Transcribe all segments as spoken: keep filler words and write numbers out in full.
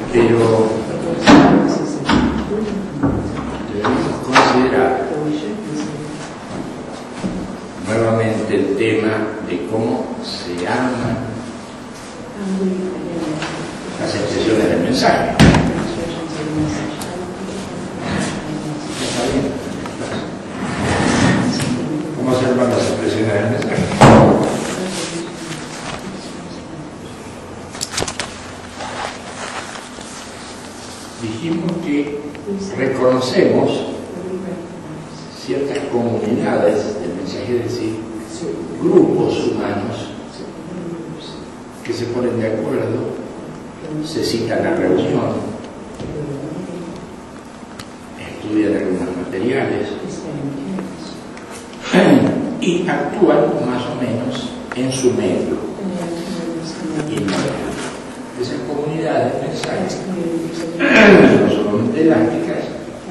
pero debemos considerar nuevamente el tema de cómo se arman las expresiones del mensaje. ¿Cómo se arman las expresiones del mensaje? Dijimos que reconocemos ciertas comunidades del mensaje, es decir, grupos humanos que se ponen de acuerdo, se citan a reunión, estudian algunos materiales y actúan más o menos en su medio. Y esas comunidades de mensajes no solamente elásticas,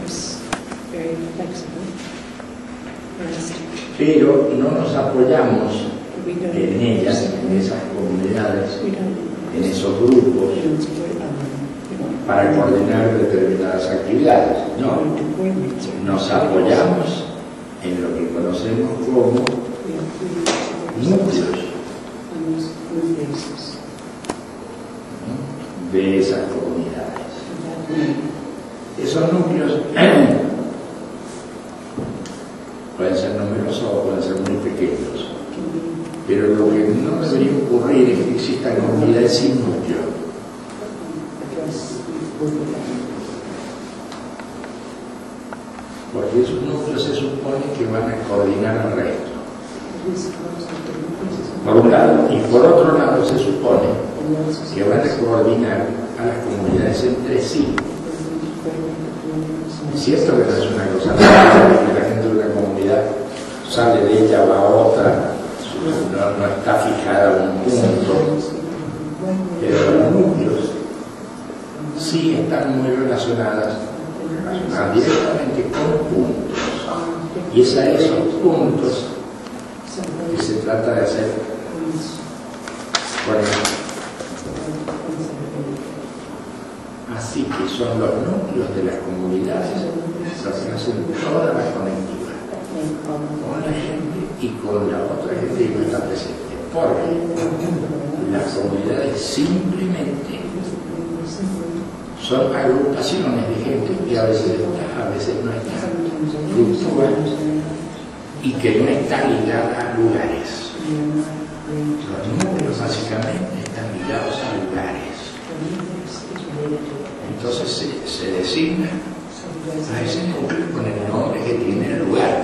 pero no nos apoyamos en ellas, en esas comunidades, en esos grupos, para coordinar determinadas actividades. No, nos apoyamos en lo que conocemos como núcleos de esas comunidades. Esos núcleos pueden ser numerosos o pueden ser muy pequeños, pero lo que no debería ocurrir es que existan comunidades sin núcleo. Porque esos núcleos se supone que van a coordinar al resto, por un lado, y por otro lado se supone que van a coordinar a las comunidades entre sí. Es cierto que no es una cosa rara, que la gente de una comunidad sale de ella, va a otra, no, no está fijada a un punto, pero los núcleos sí están muy relacionadas, relacionadas directamente con puntos, y es a esos puntos que se trata de hacer con el. Así que son los núcleos de las comunidades los que hacen toda la conectividad con la gente y con la otra gente que no está presente, porque las comunidades simplemente son agrupaciones de gente que a veces está, a veces no está, fluctúan y que no está ligada a lugares. Los núcleos básicamente están ligados a lugares. Entonces se, se designa a ese núcleo con el nombre que tiene el lugar.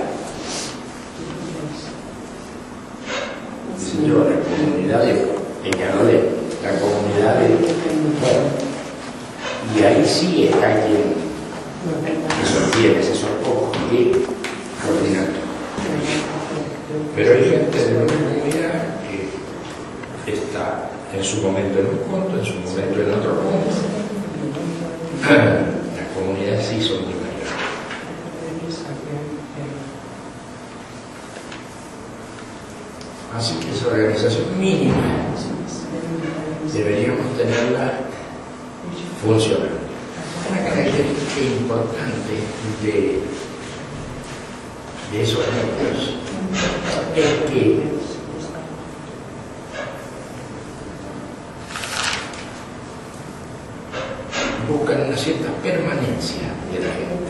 Dice yo, la comunidad de Peñarolén, la comunidad de... Bueno, y ahí sí está quien sostiene esos pocos que coordinan. Pero hay gente de una comunidad que está en su momento en un punto, en su momento en otro punto. Las comunidades sí son muy variadas. Así que esa organización mínima deberíamos tenerla funcionando. Una característica importante de, de esos núcleos es que buscan una cierta permanencia de la gente.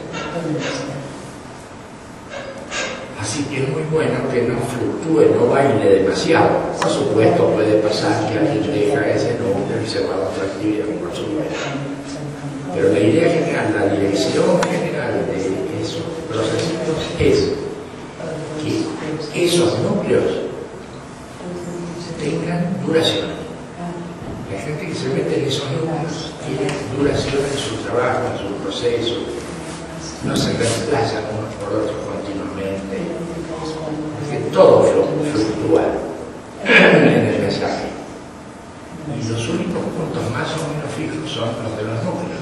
Así que es muy bueno que no fluctúe, no baile demasiado. Por supuesto, puede pasar que alguien deja ese núcleo y se va a otra actividad, por supuesto. Pero la idea general, la dirección general de esos procesos es que esos núcleos tengan duración. La gente que se mete en esos núcleos tiene duración en su trabajo, en su proceso, no se reemplazan unos por otros continuamente, porque todo fluctúa en el mensaje. Y los únicos puntos más o menos fijos son los de los núcleos.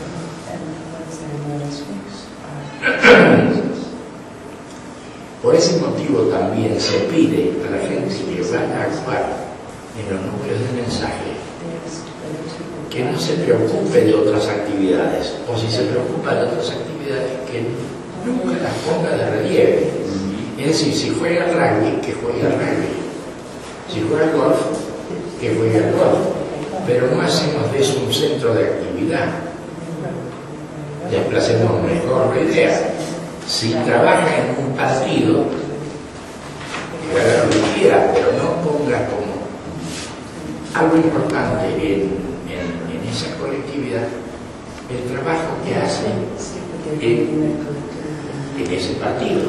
Por ese motivo también se pide a la gente que vaya a actuar en los núcleos de mensaje que no se preocupe de otras actividades, o si se preocupa de otras actividades, que nunca las ponga de relieve. Es decir, si juega al rugby, que juegue al rugby. Si juega al golf, que juegue al golf. Pero no hacemos de eso un centro de actividad. Desplacemos mejor la idea. Si trabaja en un partido, que haga lo que quiera, pero no ponga como algo importante en, en, en esa colectividad el trabajo que hace en, en ese partido.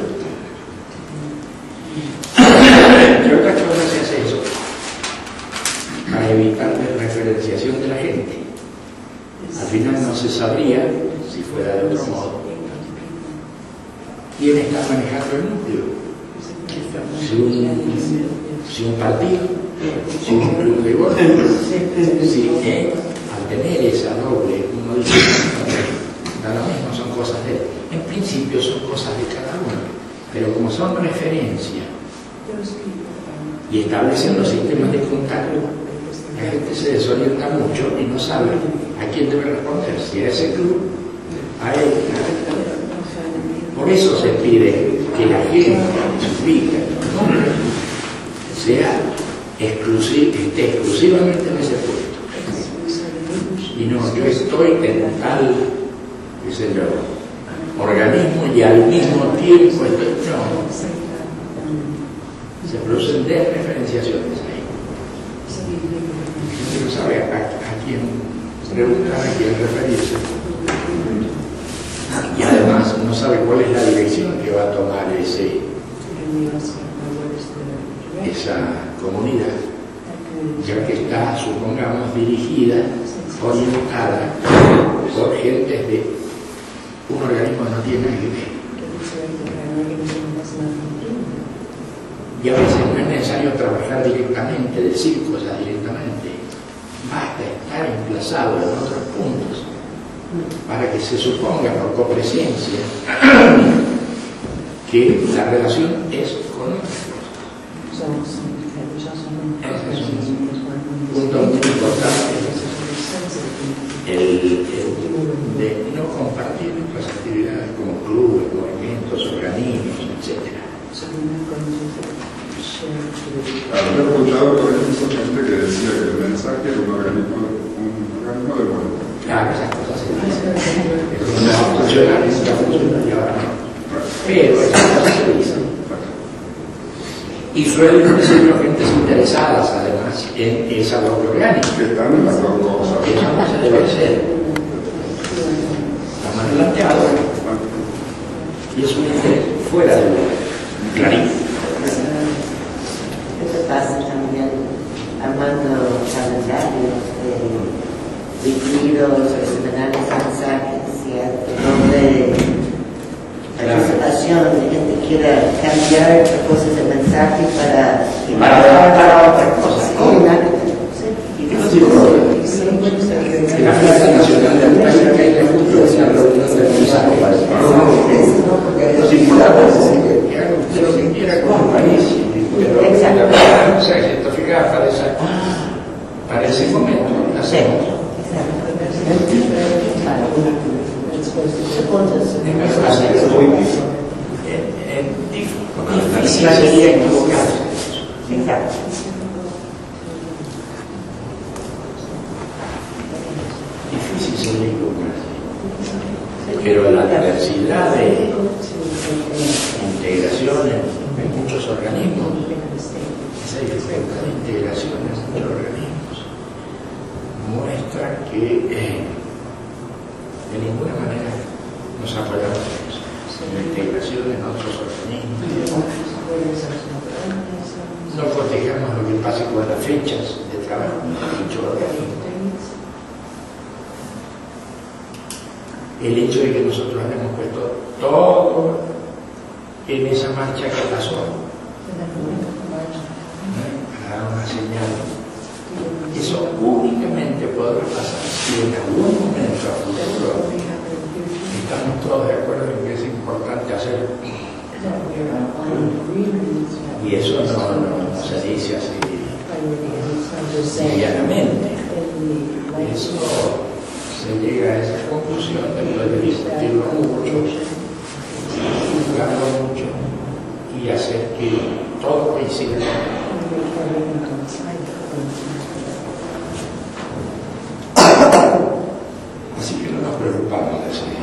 ¿Qué otras cosas se hace eso? Para evitar la referenciación de la gente. Al final no se sabría, si fuera de otro modo, quién está manejando el núcleo. Si un, si un partido, si un club de golf, si eh, al tener esa doble, uno dice, no, lo mismo, son cosas de él. En principio son cosas de cada uno, pero como son referencia y establecen los sistemas de contacto, la gente se desorienta mucho y no sabe a quién debe responder, si a ese club, a él, a él. Por eso se pide que la gente que ubica sea exclusiv, esté exclusivamente en ese puesto. Y no, yo estoy en tal, qué sé yo, organismo y al mismo tiempo estoy, no. Se producen desreferenciaciones ahí. La gente no sabe a, a quién preguntar, a quién referirse. Y además no sabe cuál es la dirección que va a tomar ese, esa comunidad, ya que está, supongamos, dirigida, orientada por gentes de un organismo que no tiene nada que ver. Y a veces no es necesario trabajar directamente, decir cosas directamente. Basta estar emplazado en otros puntos para que se suponga por copresencia que la relación es con otras cosas. Ese es un punto muy importante, el, el de no compartir nuestras actividades como clubes, movimientos, organismos, etcétera. Había escuchado por ejemplo gente que decía que el mensaje era un organismo, un organismo de voluntad. Claro, esas cosas se dicen. Eso no va a funcionar, nunca funciona y ahora no. Pero esas cosas se dicen. Y suelen decirlo gentes interesadas, además, en esa doble orgánica. Que están en las dos cosas. Eso no se debe ser. Está mal planteado. Y es un interés fuera de lugar. Clarito. Eso pasa también armando calendarios de retiro sobre semanales mensajes y donde participación de gente que quiera cambiar cosas de mensaje para para, para otra cosa. Sí, ¿Y qué nos dijo? En la Fiesta Nacional de América hay una reunión de mensaje para los diputados que hagan usted lo que quiera con el país, pero la verdad no se identifica para, esa, para ese momento, la hacemos. Difícil sería equivocarse. exacto. Difícil sería equivocarse. Pero la diversidad de integración en, en muchos organismos, esa dificultad de integración en muchos organismos, muestra que eh, de ninguna manera nos apoyamos en eso, en la integración en otros organismos. No protejamos lo que pasa con las fechas de trabajo en dicho organismo. El hecho de que nosotros hayamos puesto todo en esa marcha que pasó, para dar una señal, eso únicamente podrá pasar si en algún momento a futuro estamos todos de acuerdo en que es importante hacer. Y eso no, no, no se dice así medianamente. Eso se llega a esa conclusión después de discutirlo mucho, juzgarlo mucho y hacer que todo coincida. Así que no nos preocupamos de eso.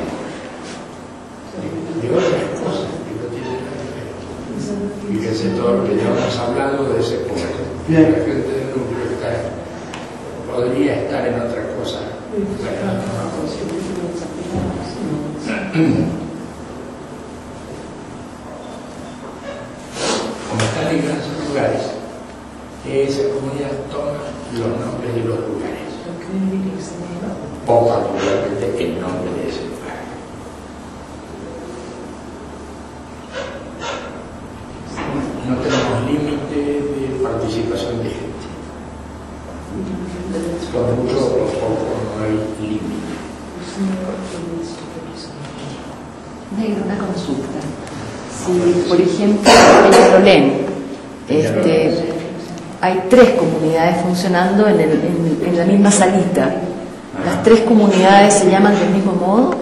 De otras cosas que no tienen nada que ver. Fíjense todo lo que ya hemos hablado de ese poder. La gente del núcleo está, podría estar en otra cosa. Como están ligados esos lugares, esa comunidad toma los nombres de los lugares, o particularmente el nombre de ese lugar. No tenemos límite de participación de gente. Con mucho o poco no hay límite. Negro, una consulta. Si, por ejemplo, en Peñalolén este, hay tres comunidades funcionando en, el, en, en la misma salita, ¿las tres comunidades se llaman del mismo modo?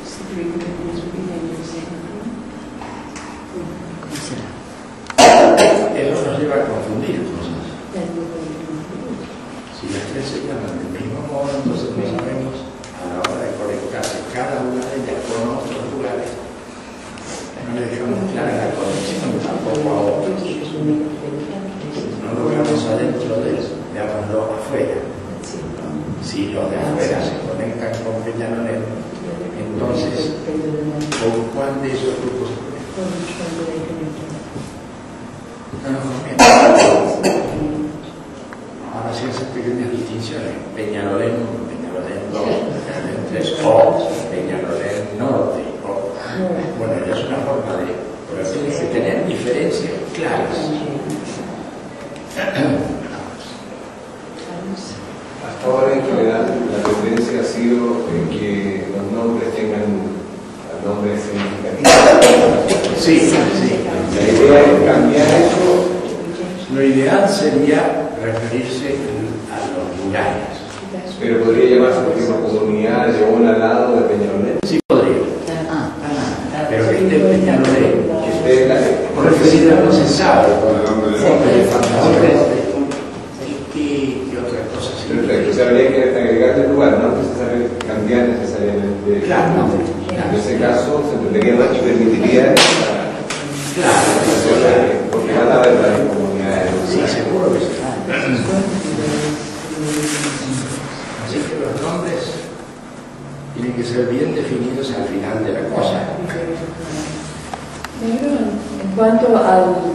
¿Cómo será? Eso nos lleva a confundir cosas. Si las tres se llaman del mismo modo, entonces no sabemos a la hora de conectarse cada una de ellas con otros lugares. No le dejamos clara la conexión tampoco a otros. No lo veamos adentro de eso, veámoslo afuera. Si los de afuera se conectan con Peñalolén, entonces, ¿con cuál de esos grupos se conectan? No nos conectan. Ahora sí hacen pequeñas distinciones. Peñalolén uno, Peñalolén dos, Peñalolén tres, o Peñalolén norte. O, bueno, ya es una forma de... Pero tienes que tener diferencias claras. Hasta ahora, en general, la tendencia ha sido en que los nombres tengan nombres significativos. Sí, sí. La idea es cambiar eso. Lo ideal sería referirse a los lugares. Pero podría llamarse, por ejemplo, comunidad de un al lado de Peñalolén. Sí podría. Pero que esté Peñalolén, Que esté en la por referida no se sabe. ¿Qué otras cosas? Perfecto, o sea, habría que agregarle el lugar, no necesariamente cambiar necesariamente. Claro, no. En ese caso, se tendría más y permitiría Claro, porque van a haber varias comunidades. sí, seguro que sí. Así que los nombres tienen que ser bien definidos al final de la cosa. En cuanto al um,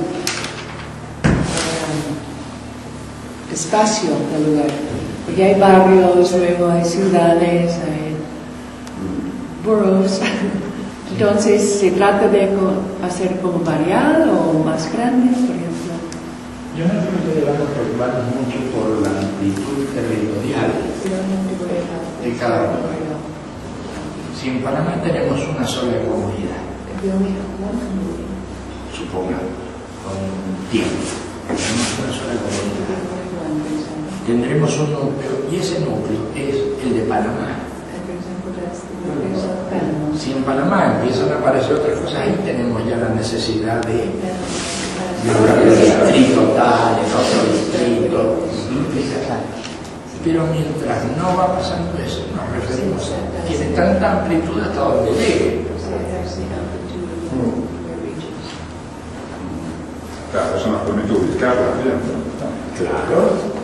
espacio del lugar, porque hay barrios, luego hay ciudades, hay boroughs, entonces se trata de hacer como variado o más grande, por ejemplo. Yo no creo que debamos preocuparnos mucho por la amplitud territorial de cada uno. Si en Panamá tenemos una sola comunidad, supongamos, con tiempo, tenemos una sola comunidad, tendremos un núcleo y ese núcleo es el de Panamá. Si en Panamá empiezan a aparecer otras cosas, ahí tenemos ya la necesidad de hablar del distrito tal, en otro distrito. Pero mientras no va pasando eso, nos referimos a tiene tanta amplitud hasta donde llegue. Claro, eso nos permite ubicarla bien. Claro.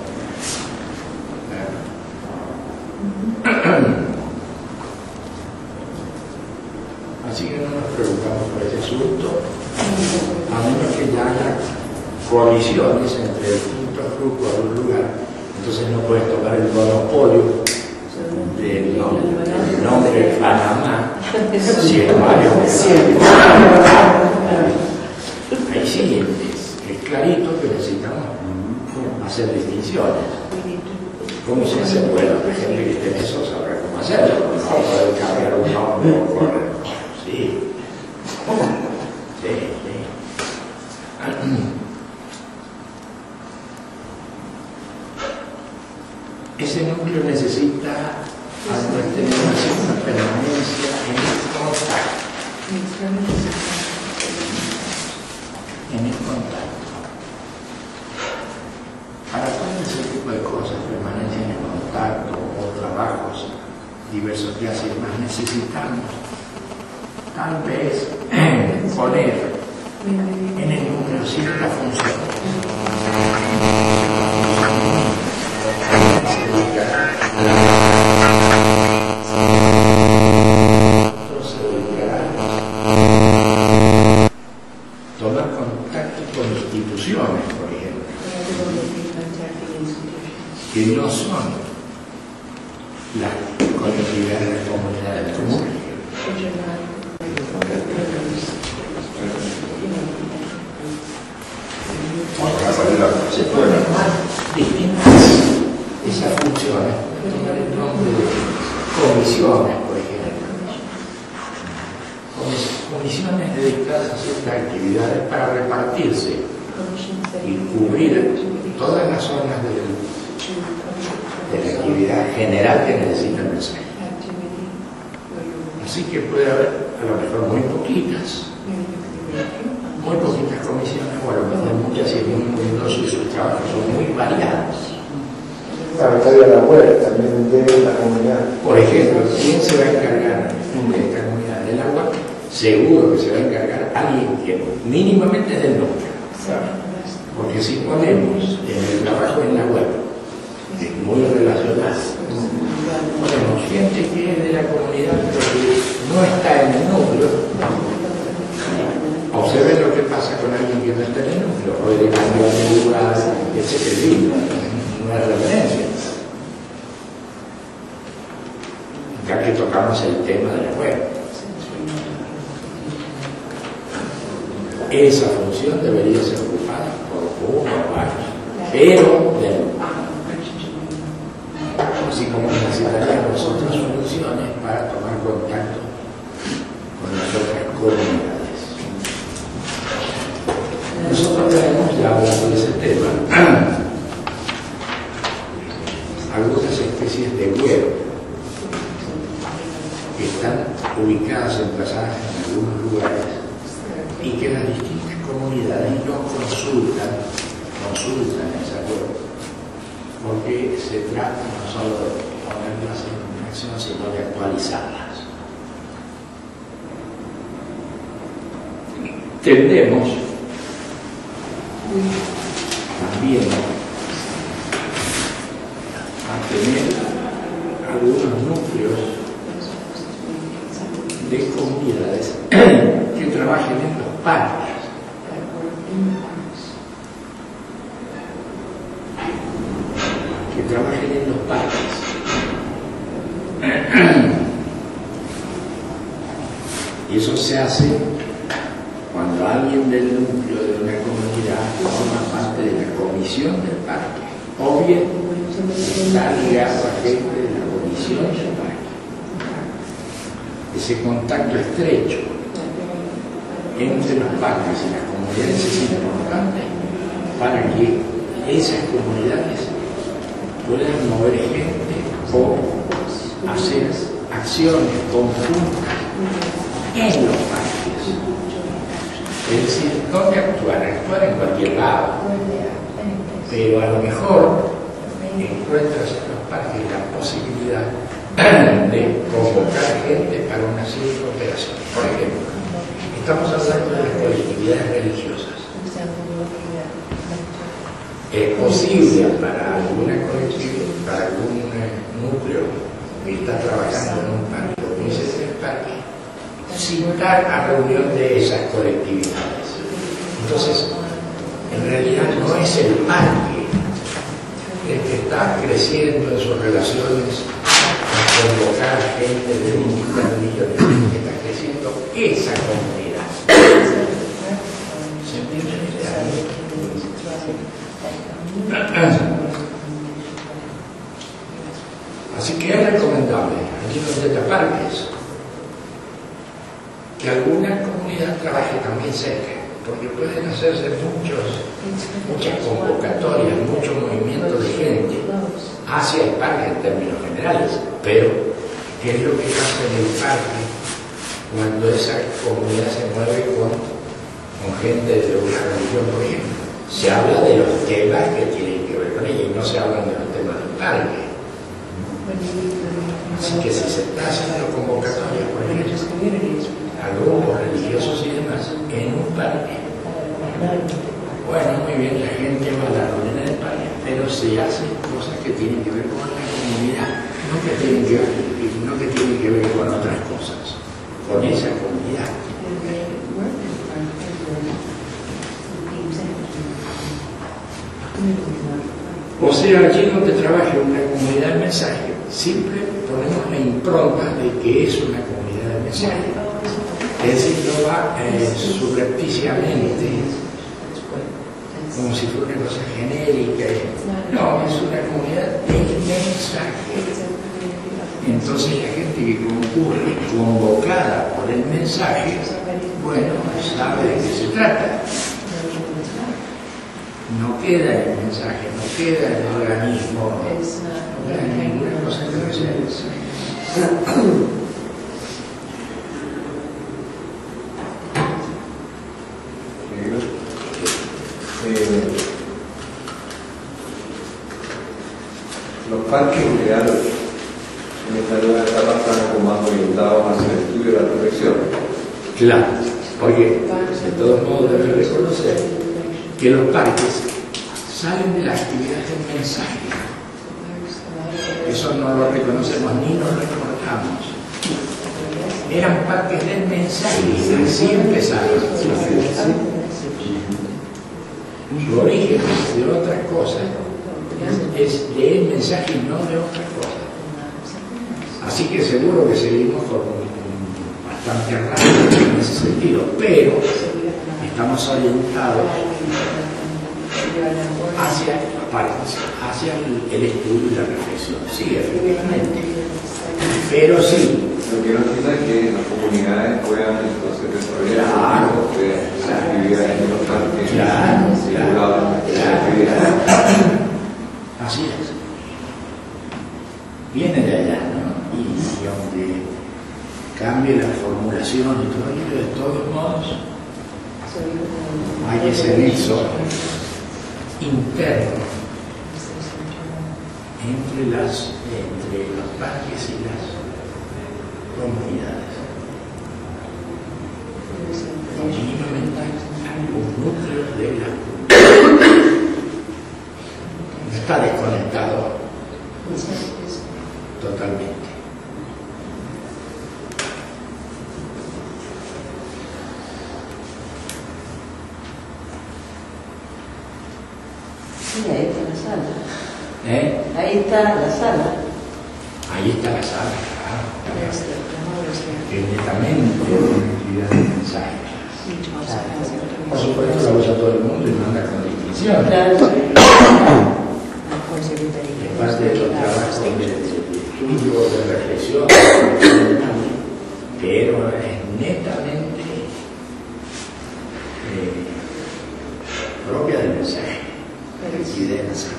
Así que no nos preocupamos por ese asunto, a menos que ya haya colisiones entre distintos grupos de un lugar. Entonces no puedes tomar el monopolio del nombre, del nombre Panamá, si es varios. Ahí sí, es, es clarito que necesitamos hacer distinciones. ¿Cómo se hace? Bueno, la gente que esté en eso sabrá cómo hacerlo. No va a poder cambiar un nombre por... Sí. Sí, sí. ese núcleo necesita, al tener una cierta permanencia en el contacto, en el contacto. Para todo ese tipo de cosas, permanencia en el contacto o trabajos diversos que hacen más, necesitamos tal vez poner en el núcleo cierta función. Entonces se dedicará a tomar contacto con instituciones, por ejemplo, que no son las colectividades de las comunidades comunes. Se pueden armar distintas esas funciones, tomar el nombre de comisiones, por ejemplo. Comisiones dedicadas a ciertas actividades para repartirse y cubrir todas las zonas de, de la actividad general que necesita el mensaje. Así que puede haber a lo mejor muy poquitas, muy poquitas comisiones, o a lo mejor muchas y muy numerosos, y sus trabajos son muy variados. Claro, está de la web también de la comunidad. Por ejemplo, ¿quién se va a encargar de esta comunidad del agua? Seguro que se va a encargar alguien que mínimamente es del núcleo. Porque si ponemos en el trabajo en la web, es muy relacionado, ponemos gente que es de la comunidad pero que no está en el núcleo, observen lo que pasa con alguien que no está en el núcleo, puede cambiar de lugar, etcétera. No hay referencia. Ya que tocamos el tema de la web, esa función debería ser ocupada por uno o varios, pero del núcleo. Así como necesitaríamos otras soluciones para tomar contacto con las otras comunidades. Nosotros tenemos, ya hablando de ese tema, algunas especies de web que están ubicadas, emplazadas en algunos lugares y que las distintas comunidades no consultan, consultan esa web, porque se trata no solo de ponerlas en acción, sino de actualizarlas. Tendemos también a tener algunos núcleos de comunidades que trabajen en los parques. Que trabajen en los parques. Y eso se hace cuando alguien del núcleo de una comunidad forma parte de la comisión del parque, o bien está ligado a gente de la comisión del parque. Ese contacto estrecho entre los parques y las comunidades es importante para que esas comunidades puedan mover gente o hacer acciones conjuntas en los parques. Es decir, ¿dónde actuar? Actuar en cualquier lado. Pero a lo mejor encuentras en los parques la posibilidad de convocar gente para una serie de operaciones. Por ejemplo, estamos hablando de las colectividades religiosas. Es posible para alguna colectividad, para algún núcleo que está trabajando en un parque o que es el parque, citar a reunión de esas colectividades. Entonces, en realidad no es el parque el que está creciendo en sus relaciones a convocar gente de distintas religiones, que está creciendo esa comunidad. ¿Se entiende la idea? Así que es recomendable, aquí donde haya parques, que alguna comunidad trabaje también cerca. porque pueden hacerse muchos, muchas convocatorias, mucho movimiento de gente hacia el parque en términos generales, pero ¿qué es lo que pasa en el parque cuando esa comunidad se mueve con, con gente de una religión, por ejemplo? Se habla de los temas que tienen que ver con ella y no se hablan de los temas del parque. Así que si se está haciendo convocatorias, por ejemplo, a grupos religiosos y demás en un parque, bueno, muy bien, la gente va a la reunión del parque, pero se hacen cosas que tienen que ver con la comunidad, no que tienen que ver, no que tienen que ver con otras cosas, con esa comunidad. O sea, allí donde trabaje una comunidad de mensaje, siempre ponemos la impronta de que es una comunidad de mensaje. Es decir, no va eh, subrepticiamente, como si fuera una cosa genérica. No, es una comunidad de mensaje. Entonces la gente que concurre, convocada por el mensaje, bueno, sabe de qué se trata. No queda en el mensaje, no queda en el organismo, no queda en ninguna cosa que no sea el mensaje. Eh, los parques en general en esta nueva etapa están como más orientados hacia el estudio de la protección. Claro, porque de todos modos deben reconocer que los parques salen de la actividad del mensaje. Eso no lo reconocemos ni nos lo recordamos. Eran parques del mensaje y así empezaron. Su origen es de otra cosa, es del mensaje y no de otra cosa. Así que seguro que seguimos con bastante rápido en ese sentido, pero estamos orientados hacia, hacia el, el estudio y la reflexión. Sí, efectivamente. Pero sí. Lo que no quita es que las comunidades puedan entonces desarrollar claro, claro, actividades en los parques. Claro, claro, claro. Así es. Viene de allá, ¿no? Y, y aunque cambie la formulación y todo ello, de todos modos, hay ese nexo interno entre, las, entre los parques y las comunidades. Continuamente hay un núcleo de la comunidad. No está desconectado totalmente. Sí, ahí está la sala. ¿Eh? Ahí está la sala. Ahí está la sala, claro. Que netamente una actividad de mensaje. Por supuesto, la usa todo el mundo y manda con distinción. Es parte de los trabajos de estudio, de reflexión, pero es netamente eh, propia del mensaje, y del mensaje.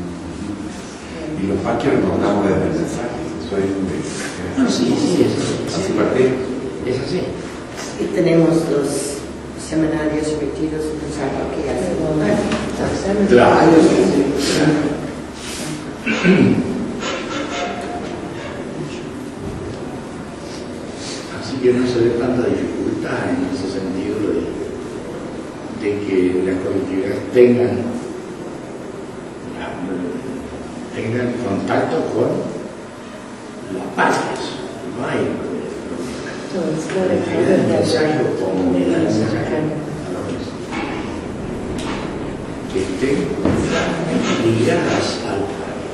Y los parques recordamos desde el mensaje. Soy un No, sí, sí, es así. Es así. Y tenemos los seminarios, retiros, mensajes que hacen. Claro. Así que no se ve tanta dificultad en ese sentido de, de que las colectividades tengan, tengan contacto con los parques. No hay problema. La actividad del mensaje o comunidad del mensaje que estén ligadas al parque.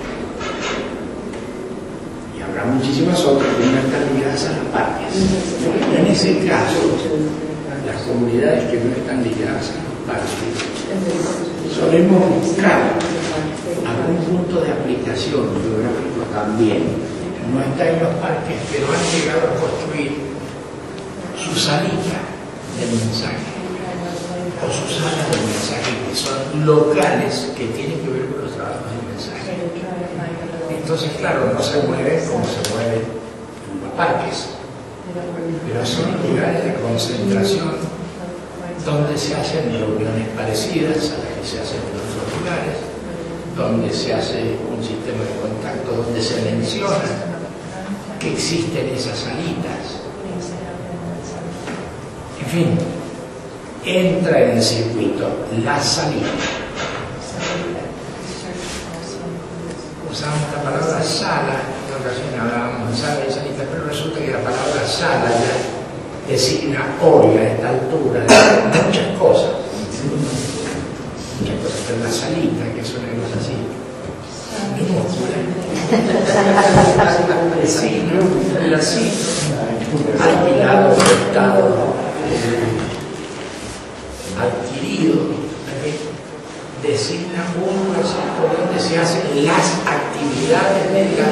Y habrá muchísimas otras que no están ligadas a los parques. En ese caso, las comunidades que no están ligadas a los parques, solemos buscar algún punto de aplicación geográfico también. No está en los parques, pero han llegado a construir su salida del mensaje o sus salas de mensaje que son locales, que tienen que ver con los trabajos de mensaje. Entonces, claro, no se mueven como se mueven los parques, pero son lugares de concentración donde se hacen reuniones parecidas a las que se hacen en otros lugares, donde se hace un sistema de contacto, donde se menciona que existen esas salitas. En fin, entra en el circuito la salida. Usamos la palabra sala, en ocasiones hablábamos de sala y salita, pero resulta que la palabra sala ya designa hoy a esta altura de muchas cosas. Muchas cosas, pero la salita, que es una cosa así, minúscula, designa un pedacito alquilado, prestado, adquirido, designa un concepto donde se hacen las actividades de la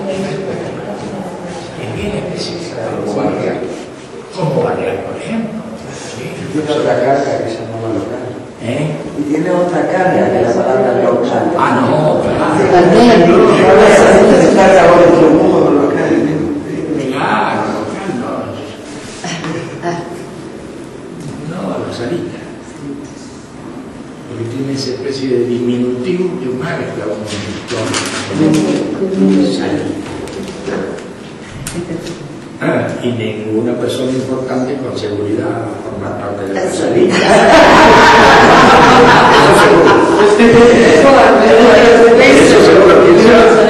es bien específica, como barrial, como barrial, por ejemplo. ¿Sí? Tiene otra carga que se llama local. ¿Eh? Y tiene otra carga que la palabra local. Ah, no, claro. También, se carga ahora en otro modo local. Claro, local no. No, lo salita. Porque tiene esa especie de diminutivo de un mezcla, un salita. Ah, y ninguna persona importante con seguridad forma parte de la salita. Eso seguro que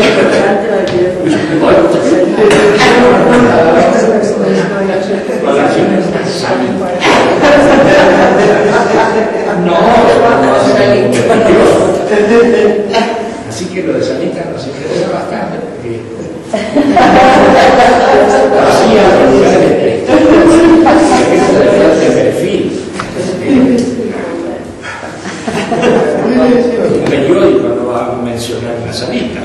así que lo de salita nos interesa bastante porque hacía lugares de perfil. Un periódico no va a mencionar una salita.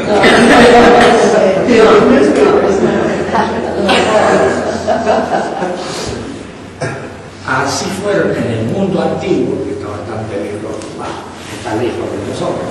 Así fueron en el mundo antiguo, que está bastante lejos, está lejos de nosotros.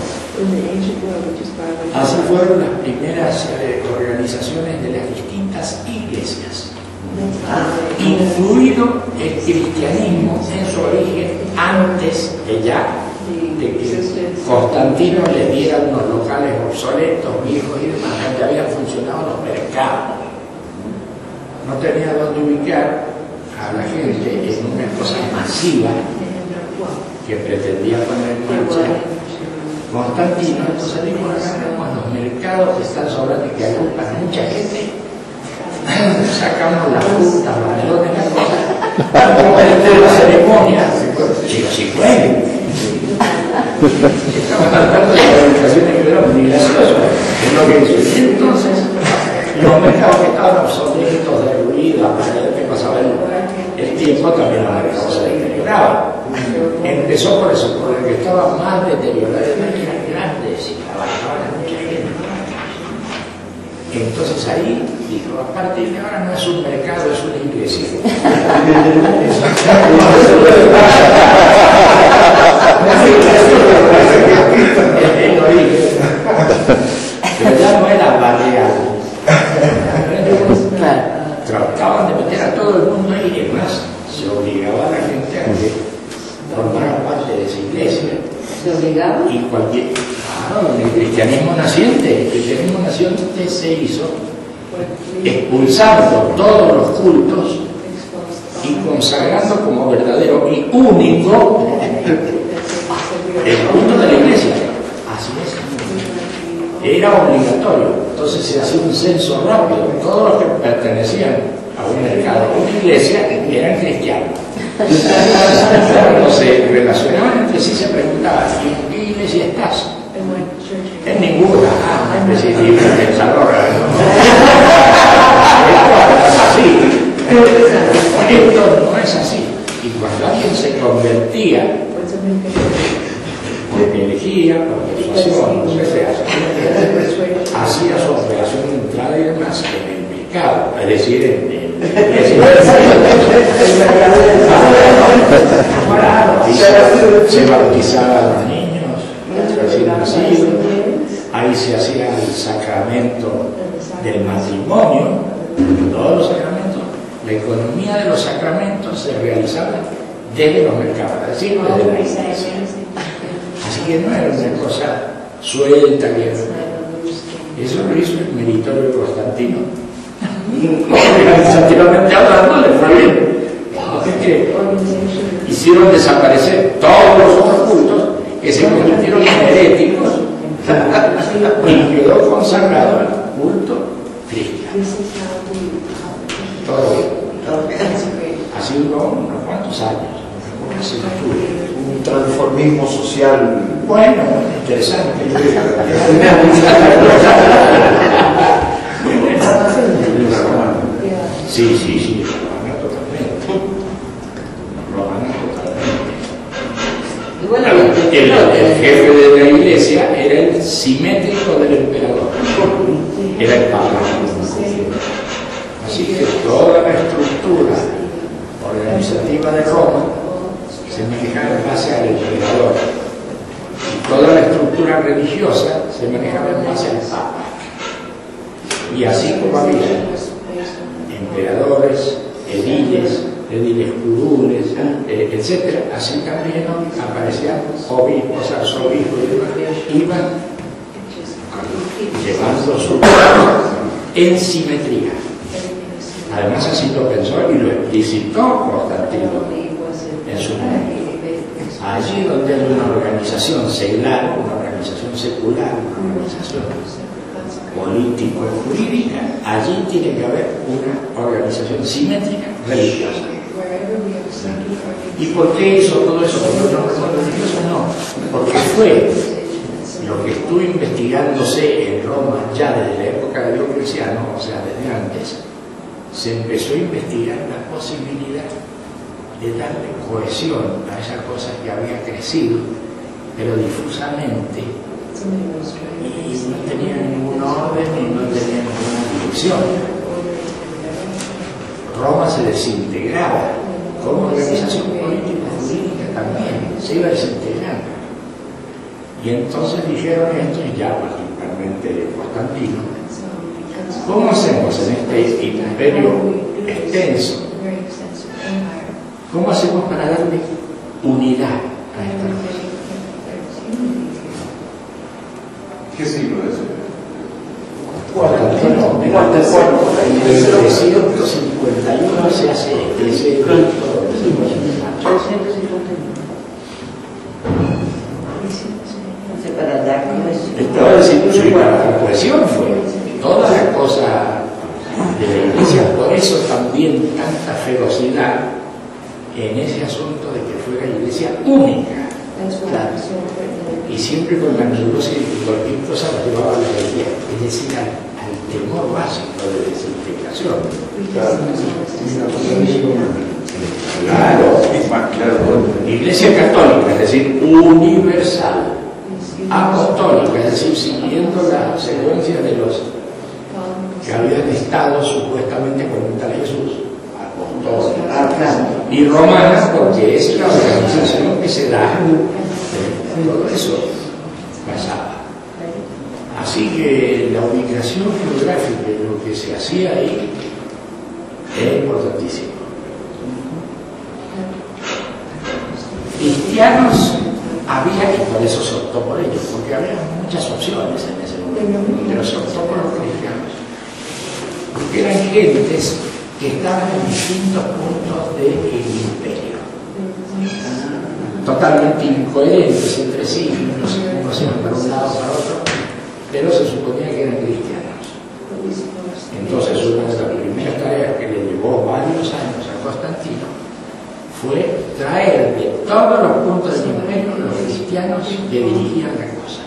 Así fueron las primeras eh, organizaciones de las distintas iglesias, incluido el cristianismo en su origen, antes de ya de que Constantino le diera unos locales obsoletos, viejos y demás, donde habían funcionado los mercados. No tenía dónde ubicar a la gente en una cosa masiva que pretendía poner en marcha Constantino. Entonces dijo, cuando los mercados están sobrando y que agrupan a mucha gente, sacamos las frutas, los melones, las cosas, como la ceremonia, si pueden. Estamos tratando de las organizaciones que eran muy graciosas, es lo que hizo. Entonces, los mercados que estaban obsoletos, derruidos, que pasaba el, el tiempo, también los mercados se deterioraban. Empezó por eso, por el que estaba más deteriorado, eran grandes y trabajaban mucha gente. Entonces ahí dijo, a partir de ahora no es un mercado, es una iglesia. Pero ya no era barrial. Trataban de meter a todo el mundo ahí, y además se obligaba a la gente a que formara parte de esa iglesia. ¿Se obligaba? Y cualquier. Claro, el cristianismo naciente, el cristianismo naciente se hizo expulsando todos los cultos y consagrando como verdadero y único el culto de la iglesia. Así es. Era obligatorio. Entonces se hacía un censo rápido. Todos los que pertenecían a un mercado o una iglesia eran cristianos. Cuando se relacionaban entre sí se preguntaban, ¿en qué iglesia estás? En ninguna. Ah, una especie de pensadora. Es así. Esto no es así. Y cuando alguien se convertía, porque elegía, por persuasión, no sé, hacía su operación de entrada y demás en el mercado, es decir, en el mercado. ahí se, se bautizaban los niños recién nacidos, ahí se hacía el sacramento del matrimonio, todos los sacramentos. La economía de los sacramentos se realizaba desde los mercados, es decir, desde la iglesia. Así que no era una cosa suelta, que eso lo hizo el meritorio Constantino. Organizativamente hablando, le fue bien. Es que hicieron desaparecer todos los otros cultos que se convirtieron en heréticos y quedó consagrado al culto cristiano. Todo bien. Así duró unos cuantos años. Un transformismo social. Bueno, interesante. Sí, sí, sí, romana totalmente. Romana totalmente. Bueno, el, el jefe de la iglesia era el simétrico del emperador. Era el papa. Así que toda la estructura organizativa de Roma se manejaba en base al emperador. Y toda la estructura religiosa se manejaba en base al papa. Y así como había emperadores, ediles, ediles curules, eh, etcétera, así también aparecían obispos, arzobispos y demás, iban llevando su en simetría. Además así lo pensó y lo explicitó Constantino en su momento. Allí donde hay una organización seglar, una organización secular, una organización político-jurídica, allí tiene que haber una organización simétrica religiosa. ¿Y por qué hizo todo eso? Porque no recuerdo religioso, no, porque fue lo que estuvo investigándose en Roma ya desde la época de Diocleciano, o sea, desde antes, se empezó a investigar la posibilidad de darle cohesión a esa cosa que había crecido, pero difusamente, y no tenía ningún orden y no tenía ninguna dirección. Roma se desintegraba, como organización política y jurídica también, se iba desintegrando. Y entonces dijeron esto, y ya particularmente Constantino, ¿cómo hacemos en este imperio extenso? ¿Cómo hacemos para darle unidad a esta cosa? ¿Qué siglo es? Constantino, en trescientos cincuenta y uno se hace ese rito. Para dar Estaba diciendo, la cohesión fue toda la cosa de la iglesia, por eso también tanta ferocidad en ese asunto de que fuera la iglesia única. Claro. Y siempre con la neurosis y cualquier cosa la llevaba a la iglesia, es decir, al, al temor básico de desintegración. Claro, claro. Iglesia católica, es decir, universal. Apostólica, es decir, siguiendo la secuencia de los que habían estado supuestamente con tal Jesús, apostólica, y romana, porque es la organización que se da, todo eso pasaba. Así que la ubicación geográfica de lo que se hacía ahí es importantísimo. Cristianos había, y por eso se optó por ellos, porque había muchas opciones en ese momento, pero se optó por los cristianos, porque eran gentes que estaban en distintos puntos del imperio, totalmente incoherentes entre sí, no se conocían para un lado o para otro, pero se suponía que eran cristianos. Entonces, una de las primeras tareas que le llevó varios años a Constantino fue traer de todos los puntos del imperio los cristianos que dirigían la cosa.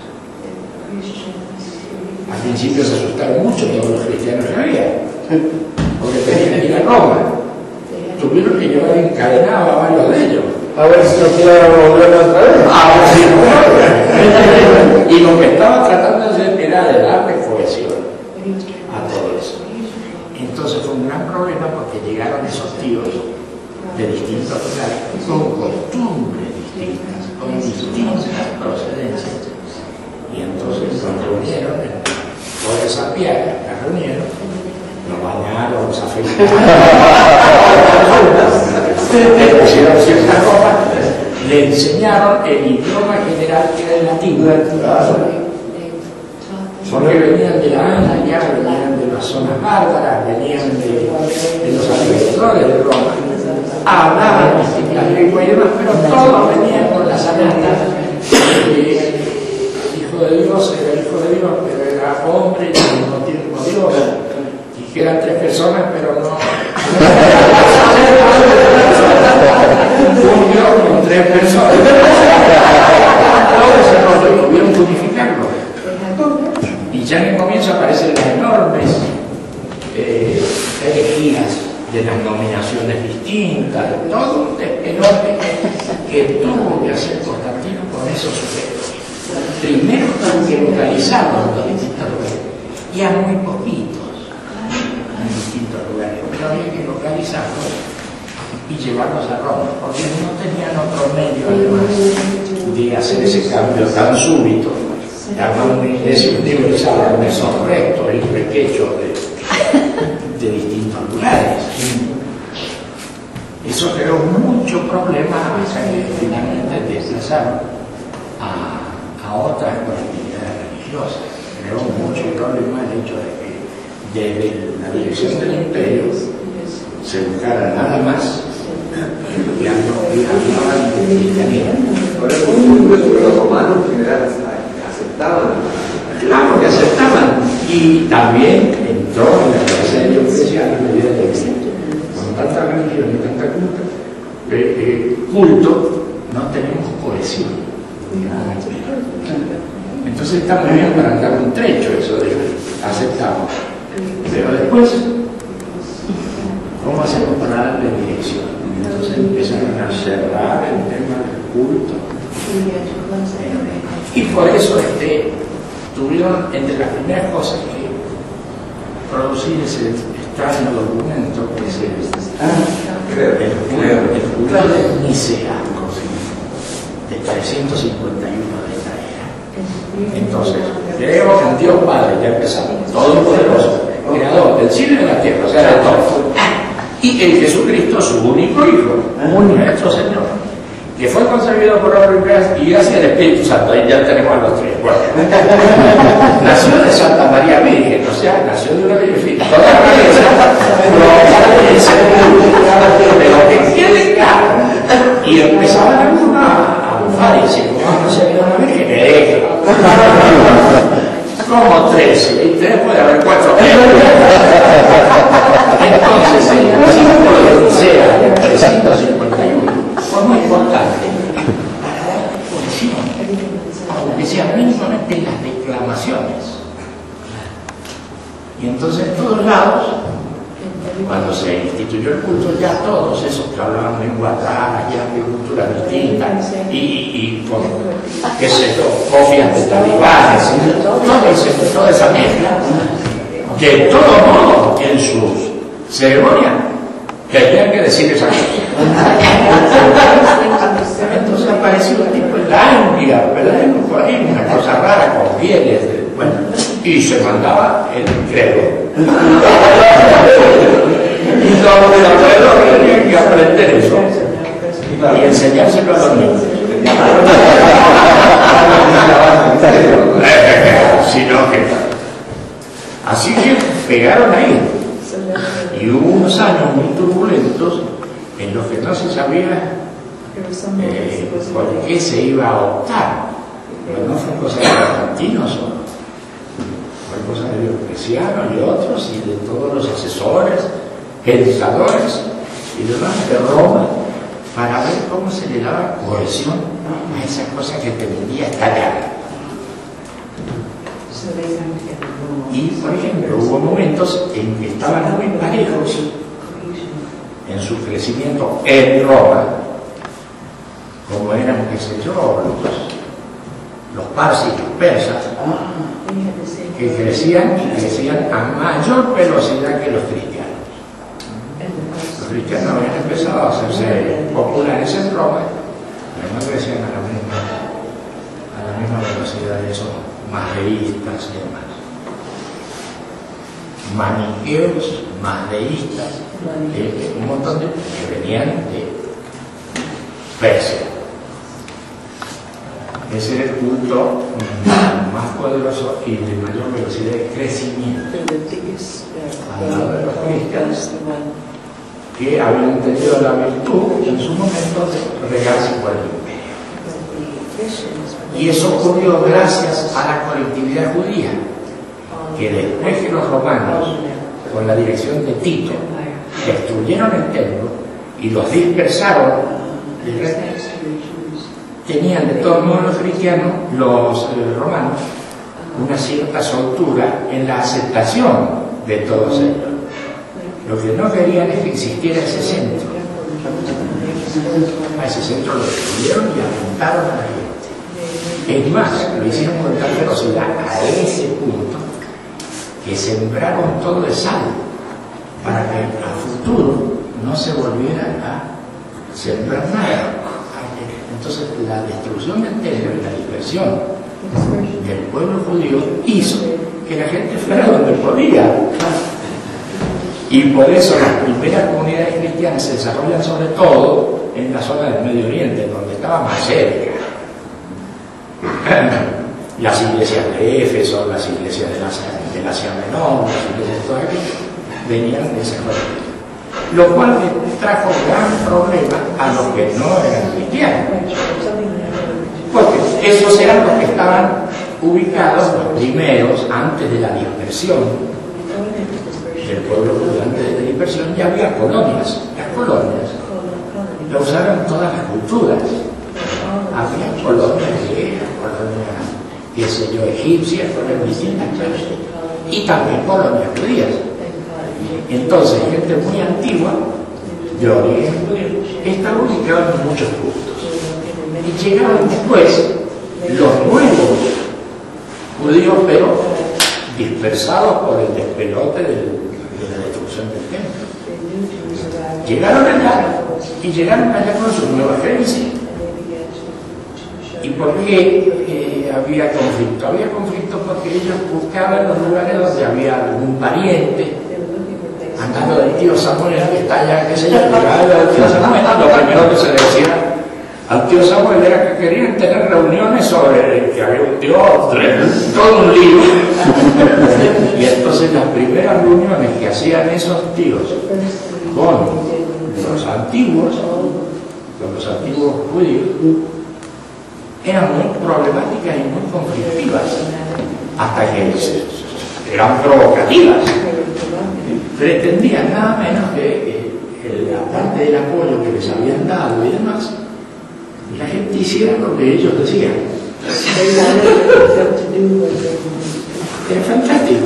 Al principio se asustaron mucho todos los cristianos que había, porque tenían que ir a Roma. Tuvieron que llevar encadenados a varios de ellos. A ver si no quieren volver otra vez. A ver si no. Y lo que estaba tratando de hacer era de darle cohesión a todo eso. Entonces fue un gran problema porque llegaron esos tíos de distintos lugares, con costumbres distintas, con distintas procedencias. Y entonces nos reunieron, toda esa piedra, la reunieron, nos bañaron, nos afeitaron, le pusieron ciertas ropas, le enseñaron el idioma general que era el latín. Porque venían de la India, venían de las zonas bárbaras, venían de, de los alrededores de Roma, hablaban distintas lenguas y demás, pero todos venían con la sanidad. El Hijo de Dios era el Hijo de Dios, pero era hombre y al mismo tiempo Dios. Y que eran tres personas, pero no. Un Dios con tres personas. Todo ese rollo, pudieron purificarlo. Y ya en el comienzo aparecen las enormes eh, herejías de las nominaciones distintas, todo un enorme que tuvo que hacer Constantino con esos sujetos. Primero tuvo que localizarlos en los distintos lugares, y a muy poquitos en distintos lugares, pero había que localizarlos y llevarlos a Roma, porque no tenían otro medio además de hacer ese cambio tan súbito. Armar una iglesia universal, un resto, el requecho de, de distintos lugares. Eso creó mucho problema hasta que finalmente desplazaron a, a otras colectividades religiosas. Creó mucho problema el hecho de que desde la dirección del imperio se buscara nada más y hablaban de cristianismo. Por eso los romanos en general aceptaban. Claro que aceptaban. Y también entró en la cabeza de Diocleciano a medida de que con tanta religión y tanta culto, eh, eh, culto no tenemos cohesión. Entonces está muy bien para andar un trecho eso de aceptamos. Pero después, ¿cómo hacemos para darle dirección? Entonces empezaron a cerrar el tema del culto. Y por eso este, tuvieron entre las primeras cosas que producir ese extraño documento que es el, el, el culto de Nicea, de trescientos cincuenta y uno de esta era. Entonces, creo en Dios Padre, ya empezamos, todopoderoso, creador del cielo y de la tierra, o sea, de todo. Y el Jesucristo, su único Hijo, nuestro Señor, que fue concebido por obra y gracia del Espíritu Santo. Ahí ya tenemos a los tres. Bueno. Nació de Santa María Virgen, o sea, nació de una virgen. Toda la iglesia, pero que quede claro. Y empezaban algunos a bufar y decir, ¿cómo no se había una virgen? Hereje. Como tres, y tres puede haber cuatro. Entonces, el símbolo de Nicea, de trescientos cincuenta y uno, fue muy importante para dar cohesión, aunque sea mínimamente en las declamaciones. Y entonces, en todos lados, cuando se instituyó el culto, ya todos esos que hablaban lenguas raras, ya de culturas distintas, y, y con, qué sé yo, copias de talibanes, y toda esa mezcla, de todo modo, en sus ceremonias, tenían que decir esa cosa. Entonces apareció un tipo en la India, por ahí, una cosa rara con pieles, bueno, y se mandaba el credo. Y los alrededor tenían que aprender eso y enseñárselo a los niños. Sino que así que pegaron ahí. Y hubo unos años muy turbulentos en los que no se sabía eh, por qué se iba a optar. Pero no fue cosa de Constantino solo, fue cosa de Diocleciano y otros, y de todos los asesores, educadores y demás de Roma, para ver cómo se le daba cohesión a esa cosa que tendría estallar. Y, por ejemplo, hubo momentos en que estaban muy parejos en su crecimiento en Roma, como eran, qué sé yo, los, los parsis y los persas, que crecían y crecían a mayor velocidad que los cristianos. Los cristianos habían empezado empezado a hacerse populares en Roma, pero no crecían a la misma, a la misma velocidad de esos madeístas y demás. Maniqueos, madeístas, eh, un montón de que venían de Persia. Ese era el culto más poderoso y de mayor velocidad de crecimiento al lado de los cristianos, que habían tenido la virtud en su momento de regarse por el imperio. Y eso ocurrió gracias a la colectividad judía, que después que los romanos, con la dirección de Tito, destruyeron el templo y los dispersaron, tenían de todos modos los cristianos, los eh, romanos, una cierta soltura en la aceptación de todos ellos. Lo que no querían es que existiera ese centro. A ese centro lo destruyeron y apuntaron a la gente. Es más, lo hicieron con tal velocidad a ese punto que sembraron todo de sal para que a futuro no se volviera a sembrar nada. Entonces la destrucción del templo y la dispersión del pueblo judío hizo que la gente fuera donde podía. Y por eso las primeras comunidades cristianas se desarrollan sobre todo en la zona del Medio Oriente, donde estaba más cerca. Las iglesias de Éfeso, las iglesias del Asia, del Asia Menor, las iglesias de todo aquello, venían de esa zona. Lo cual trajo gran problema a los que no eran cristianos. Porque esos eran los que estaban ubicados, los primeros, antes de la dispersión del pueblo judío, antes de la dispersión, ya había colonias. Las colonias lo usaron todas las culturas. Había colonias griegas, colonias, qué sé yo, egipcias, colonias distintas, y también colonias judías. Entonces, gente muy antigua, de origen judío, estaba ubicada en muchos puntos. Y llegaban después los nuevos judíos, pero dispersados por el despelote del, de la destrucción del templo. Llegaron allá y llegaron allá con sus nuevas creencias. ¿Y por qué eh, había conflicto? Había conflicto porque ellos buscaban los lugares donde había algún pariente. Andando del tío Samuel, que está allá, qué sé yo, llegaba del tío Samuel, lo primero que se le decía al tío Samuel era que querían tener reuniones sobre que había un Dios, todo un lío. Y entonces las primeras reuniones que hacían esos tíos con los antiguos, con los antiguos judíos, eran muy problemáticas y muy conflictivas, hasta que eran provocativas. Pretendían nada menos que, que la parte del apoyo que les habían dado y demás, la gente hiciera lo que ellos decían. Era fantástico.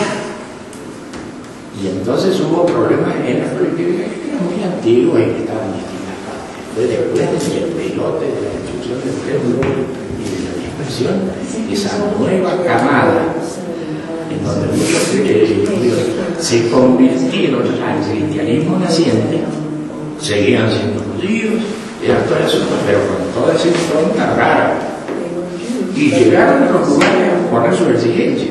Y entonces hubo problemas en la colectividad que eran muy antiguos y que estaban en distintas partes. Fue después del pelote de la destrucción del templo y de la dispersión, esa nueva camada en donde muchos judíos se convirtieron al cristianismo naciente, seguían siendo judíos, eran todo eso, pero con toda esa impronta rara. Y llegaron a los lugares a poner su exigencia.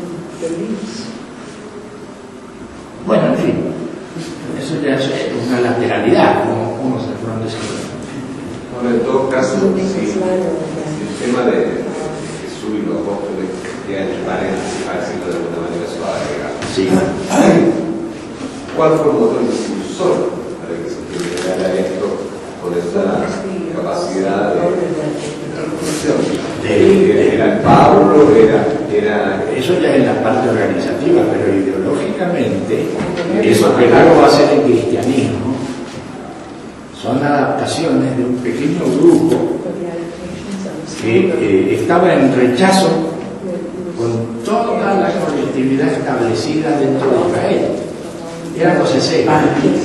Bueno, en fin, eso ya es una lateralidad, como uno se fueron diciendo. Bueno, en todo caso, sí, el tema de Jesús y los apóstoles ya en paréntesis, para decirlo de alguna manera suave. Sí. ¿Cuál fue el motor impulsor para que se generara esto con esta capacidad de revolución? ¿Era Pablo? Era, era... Eso ya es la parte organizativa, pero ideológicamente, eso que luego va a ser el cristianismo, son adaptaciones de un pequeño grupo que eh, estaba en rechazo con toda la colectividad establecida dentro de Israel. Eran los esenios.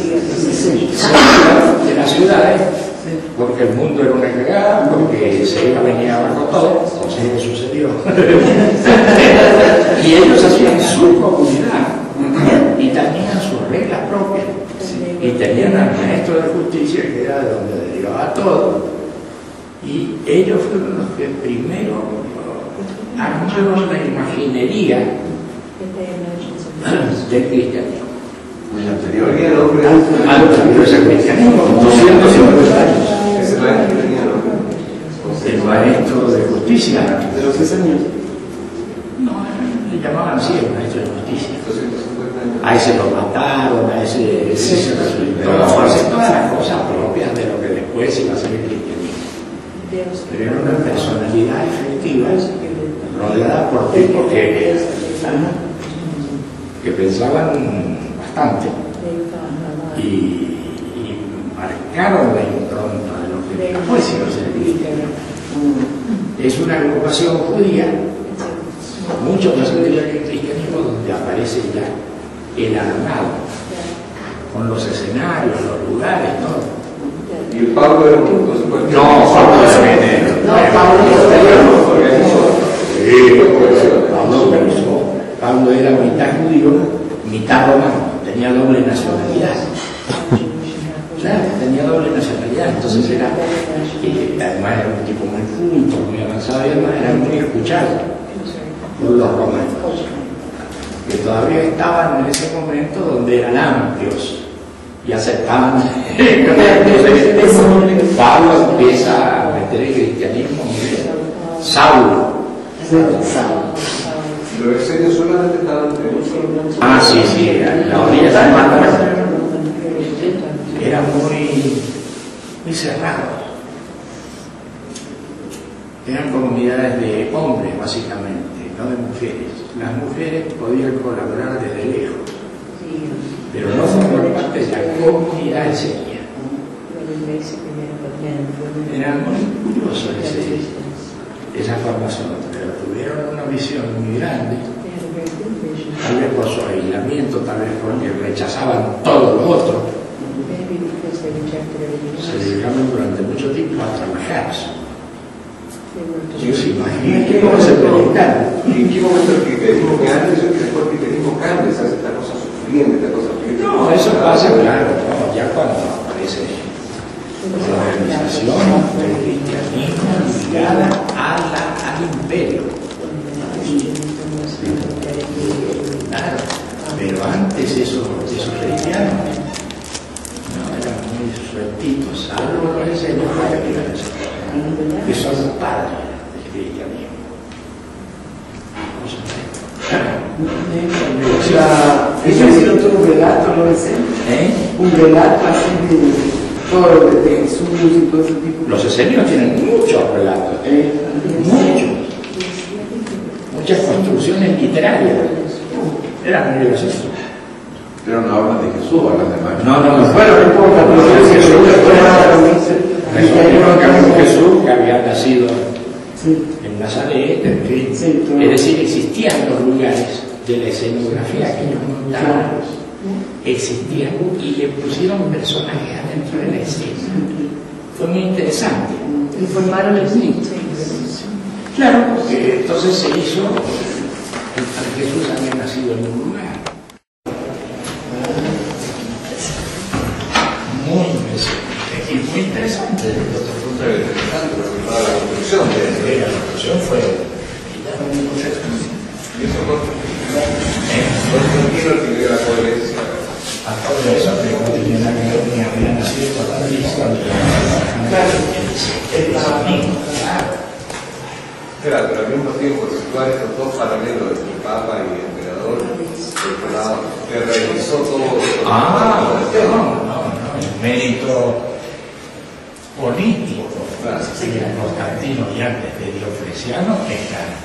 De las ciudades, porque el mundo era una cagada, porque se venía abajo todo, o sea, sucedió. Y ellos hacían su comunidad y tenían sus reglas propias. y tenían al maestro de justicia, que era de donde derivaba todo, y ellos fueron los que primero armaron la imaginería del cristianismo. Muy anterior. Tenía nombre. Anterior al cristianismo, doscientos cincuenta años. Ese maestro tenía nombre. El maestro de justicia. De los seis años. No, le llamaban así el maestro de justicia. doscientos cincuenta años. A ese lo mataron, a ese, ese se resucitó, hace todas las cosas propias de lo que después iba a ser el cristianismo. Pero era una personalidad efectiva, rodeada por tipos que, que pensaban bastante y, y marcaron la impronta de lo que después iba a ser el cristianismo. Es una agrupación judía, mucho más anterior que el cristianismo, donde aparece ya el armado, con los escenarios, los lugares, todo. Y el Pablo era un punto, se puede. No, Pablo era veneno. No, Pablo era Sí, Pablo organizó. Pablo era mitad judío, mitad romano, tenía doble nacionalidad. Claro, tenía doble nacionalidad, entonces era, eh, además era un tipo muy culto, muy avanzado y además era muy escuchado por los romanos, que todavía estaban en ese momento donde eran amplios y aceptaban. Entonces, Pablo empieza a meter el cristianismo muy bien. Saulo. Los exenios solamente estaban en un solo. Ah, sí, sí, en la orilla del mar. Eran muy, muy cerrados. Eran comunidades de hombres, básicamente, no de mujeres. Las mujeres podían colaborar desde lejos, pero no formaban parte de la comunidad esenia. Era muy curioso ese, esa formación, pero tuvieron una visión muy grande, tal vez por su aislamiento, tal vez porque rechazaban todo lo otro. Se dedicaron durante mucho tiempo a trabajar. Yo se imagínate cómo se predicaron. ¿Y en qué momento el cristianismo que antes y después el cristianismo cambia? Se hace esta cosa sufriente, esta cosa sufriente. No, eso pasa, claro, no, ya cuando aparece la organización del cristianismo ligada a la, al imperio. Claro, pero antes esos, esos cristianos no eran muy sueltitos, salvo los esenios que son los padres del cristianismo. O sea, ellos hicieron todo un relato, ¿no es? ¿Eh? Un relato así de todo lo de Jesús y todo ese tipo. Los esenios tienen muchos relatos, Eh, muchos, muchas construcciones literarias. Era muy gracioso. Pero no hablan de Jesús, hablan de María. No, no, no. Bueno, no importa, pero Jesús, Jesús Jesús, que había Jesús, que había nacido sí, en Nazaret, en fin. sí, todo. Es decir, existían los lugares de la escenografía que ellos montaban, existían y le pusieron personajes adentro de la escena. Fue muy interesante. Y formaron el mito. Claro, porque entonces se hizo, Jesús había nacido en un lugar. Muy interesante, y muy interesante desde otro punto de vista. Para la construcción de La construcción fue... Y eso no entiendo que la coherencia. A todo eso que no tenía nada que ver ni había nacido por la vista, Claro, pero al mismo tiempo situar estos dos paralelos entre Papa y Emperador, por otro lado, que realizó todo. Ah, no, no, no, el mérito político de Constantino y antes de Diocleciano es grande.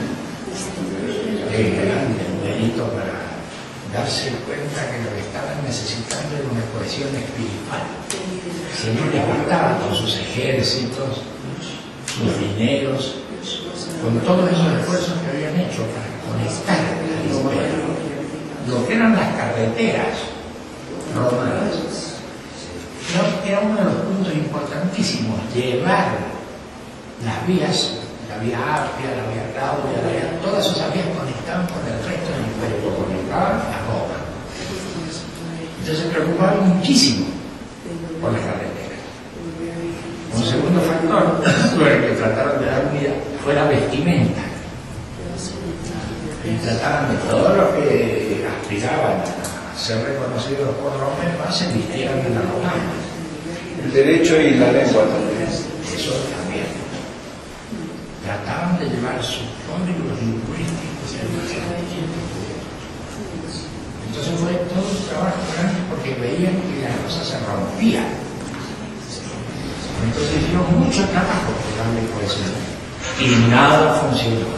Es grande el mérito para darse cuenta que lo que estaban necesitando era una cohesión espiritual. Si no les bastaba con sus ejércitos, sus dineros, con todos esos esfuerzos que habían hecho para conectar al imperio, lo que eran las carreteras romanas, no, era uno de los puntos importantísimos, llevar las vías, la vía Apia, la vía Claudia, la vía, todas esas vías conectaban con el resto del imperio, lo conectaban a Roma. Entonces se preocupaban muchísimo por las carreteras. Un segundo factor sobre el que trataron de dar unidad fue la vestimenta. Y trataban de todo lo que aspiraban a ser reconocidos por Roma, se vistieran de la romana. El derecho y la lengua también. Eso también. Trataban de llevar sus códigos lingüísticos. Entonces fue todo un trabajo grande porque veían que las cosas se rompían. Entonces hicieron mucho trabajo por darle cohesión. Y nada funcionó.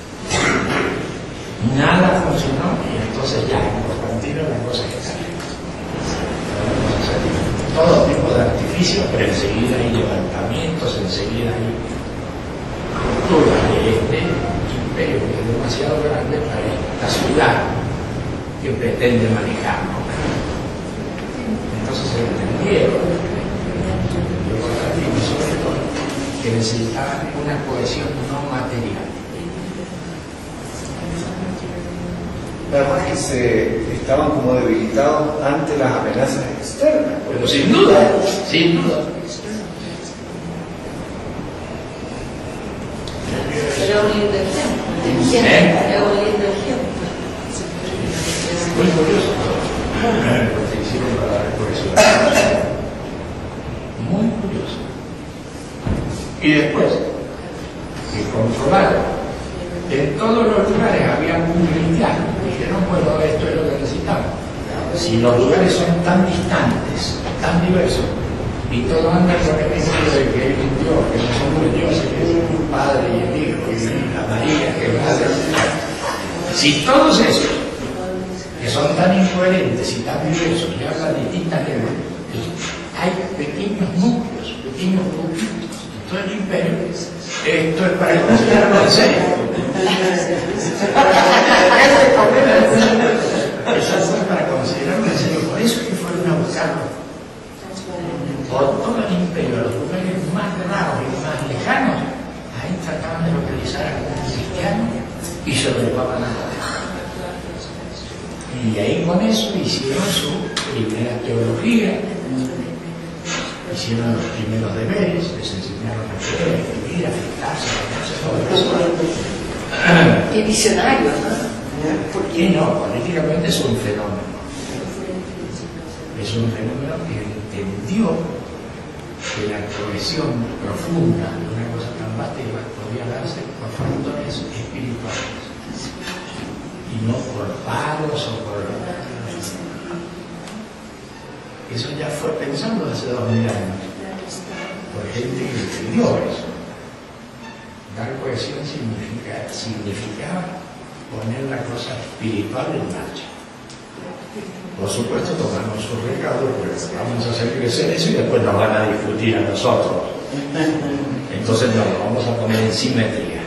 Nada funcionó. Y entonces ya en Constantino la cosa es que todo tipo de artificios, pero enseguida hay levantamientos, enseguida hay rupturas de este imperio que es demasiado grande para esta ciudad que pretende manejarlo. Entonces se entendieron, sobre todo, que necesitaban una cohesión no material. La verdad es que se estaban como debilitados ante las amenazas externas. Pero sin duda, sin duda. Era un lindo ejemplo. ¿Eh? Era un lindo ejemplo. Muy curioso lo que hicieron para dar cohesión. Muy curioso. Y después, que comprobaron que en todos los lugares había un cristiano. Dijeron, bueno, esto es lo que necesitamos. Si los lugares son tan distantes, tan diversos, y todo anda con el principio de que hay un Dios, que no son dos dioses, que es un Padre y el Hijo, y la María, que es Madre. Si todos esos, que son tan incoherentes y tan diversos, y hablan distintas lenguas, hay pequeños núcleos, pequeños grupitos, todo el imperio, esto es para considerarlo en serio. Eso fue para considerarlo en serio. Por eso es que fueron a buscarlo por todo el imperio, los lugares más raros y más lejanos. Ahí trataban de localizar a algún cristiano y se lo llevaban a la. Y ahí con eso hicieron su primera teología, hicieron los primeros deberes, les enseñaron a leer, a escribir, a fijarse, a hacer todo eso. Qué visionario, ¿no? ¿Por qué no? Políticamente es un fenómeno. Es un fenómeno que entendió que la cohesión profunda de una cosa tan vasta podía darse por factores espirituales y no por paros o por... Eso ya fue pensando hace dos mil años por gente que entendió eso. Dar cohesión significa, significaba poner la cosa espiritual en marcha. Por supuesto, tomamos su recaudo, pues vamos a hacer crecer eso y después nos van a discutir a nosotros. Entonces no, lo vamos a poner en simetría.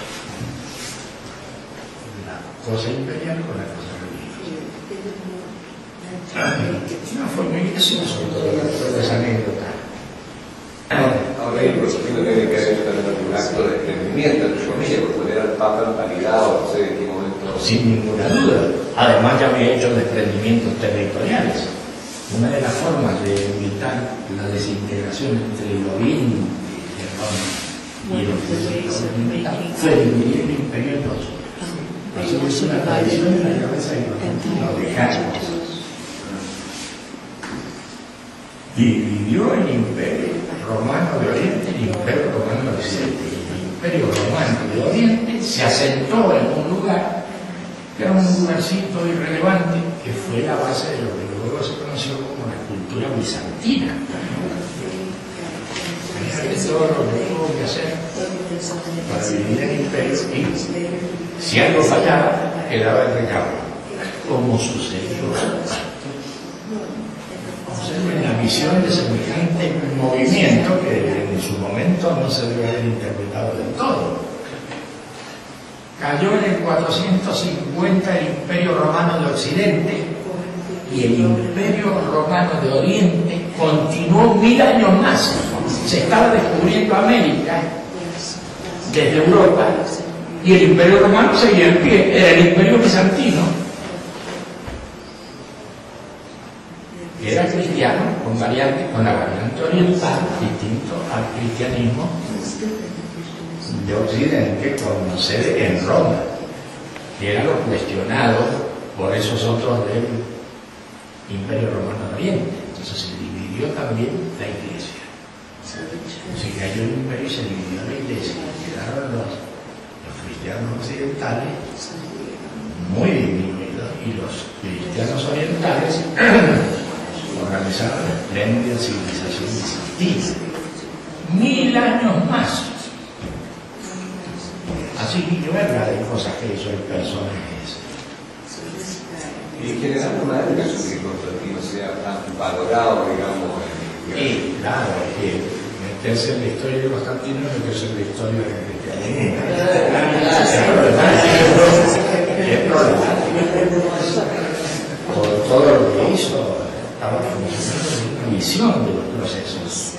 La cosa imperial con la cosa religiosa. No, fue muy gracioso toda esa anécdota. Ahora el procedimiento tiene que haber también un acto de entendimiento, entre comillas, por poner al Papa validado, no sé en qué momento. Sin ninguna duda. Además ya había hecho desprendimientos territoriales. Una de las formas de evitar la desintegración entre el Oriente y el Occidente fue dividir el imperio en dos. Eso es una tradición de la cabeza de los dejaron. Dividió el imperio romano de Oriente y el imperio romano de Occidente. El imperio romano de Oriente se asentó en un lugar que era un lugarcito irrelevante, que fue la base de lo que luego se conoció como la cultura bizantina. Fíjate todo lo que tuvo que hacer para dividir el imperio y si algo fallaba, quedaba el recaudo, como sucedió. Observen la visión de semejante movimiento que en su momento no se debe haber interpretado del todo. Cayó en el cuatrocientos cincuenta el Imperio Romano de Occidente y el Imperio Romano de Oriente continuó mil años más. Se estaba descubriendo América desde Europa y el Imperio Romano seguía en pie, era el Imperio Bizantino. Era cristiano con variante, con la variante oriental, distinto al cristianismo de Occidente, con sede en Roma. Y era lo cuestionado por esos otros del Imperio Romano de Oriente. Entonces se dividió también la iglesia. Se cayó el imperio y se dividió la iglesia. Quedaron los, los cristianos occidentales muy divididos y los cristianos orientales organizaron la espléndida civilización bizantina. Mil años más. Así que yo verdad de cosas que hizo el personaje ese. Y que le dan una época que Constantino sea tan valorado, digamos. En, Y claro, es que meterse en la historia de Constantino es lo que es la historia del cristianismo. Es problemático. Por todo lo que hizo, estaba funcionando una visión de los procesos.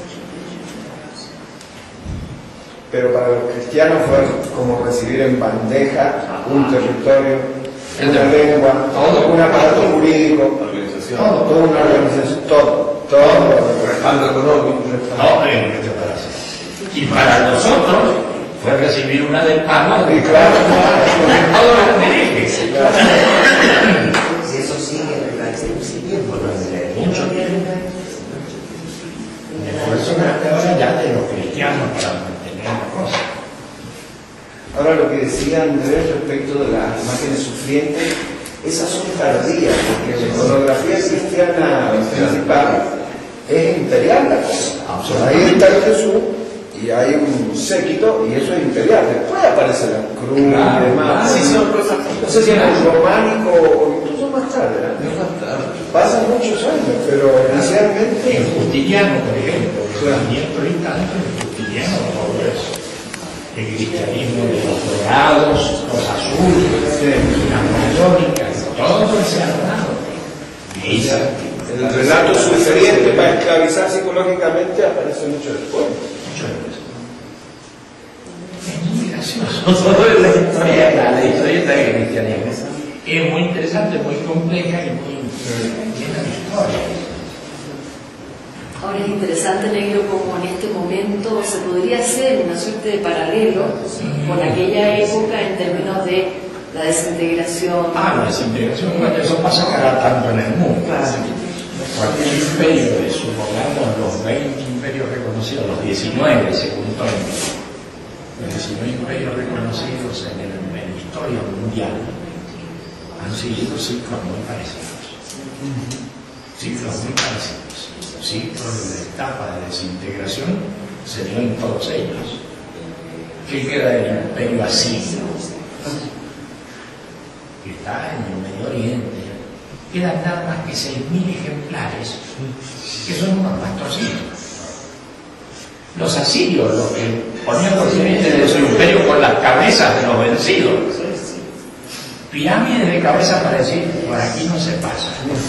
Pero para los cristianos fue como recibir en bandeja un territorio, una lengua, todo, un aparato jurídico, organización, todo, toda una organización, todo, todo, respaldo económico. No, eh, y para nosotros fue recibir una del Papa de claro, todos los dereches. Si eso sigue, siguiendo Mucho tiempo. El esfuerzo ahora ya de los cristianos para mantener la cosa. Ahora lo que decía Andrés respecto de las imágenes sufrientes, esas son tardías, porque la iconografía cristiana principal es imperial la cosa. Ahí está el Jesús y hay un séquito y eso es imperial. Después aparece la cruz y demás. No sé si en el románico o incluso más tarde. Pasan muchos años, pero inicialmente... En Justiniano, por ejemplo, el movimiento y tanto, en Justiniano, todo eso. El cristianismo de los dorados, los azules, las mayónicas, todo ese armado. El relato sufriente para esclavizar psicológicamente aparece mucho después. Mucho después. Es muy gracioso. Todo es la historia, la historieta del cristianismo. Es muy interesante, muy compleja y muy llena de historia. Ahora es interesante, Negro, como en este momento se podría hacer una suerte de paralelo con aquella época en términos de la desintegración. Ah, la desintegración, bueno, eso pasa cada tanto en el mundo. Cualquier imperio, supongamos los veinte imperios reconocidos, los diecinueve según Tolkien, los diecinueve imperios reconocidos en, el, en la historia mundial han seguido ciclos muy parecidos. Ciclos muy parecidos. Ciclos de la etapa de desintegración se dio en todos ellos. ¿Qué queda del imperio asirio? Que está en el Medio Oriente. Quedan nada más que seis mil ejemplares, que son unos pastorcitos. Los asirios, los que ponían los límites de su imperio con las cabezas de los vencidos. Pirámides de cabeza para decir, por aquí no se pasa.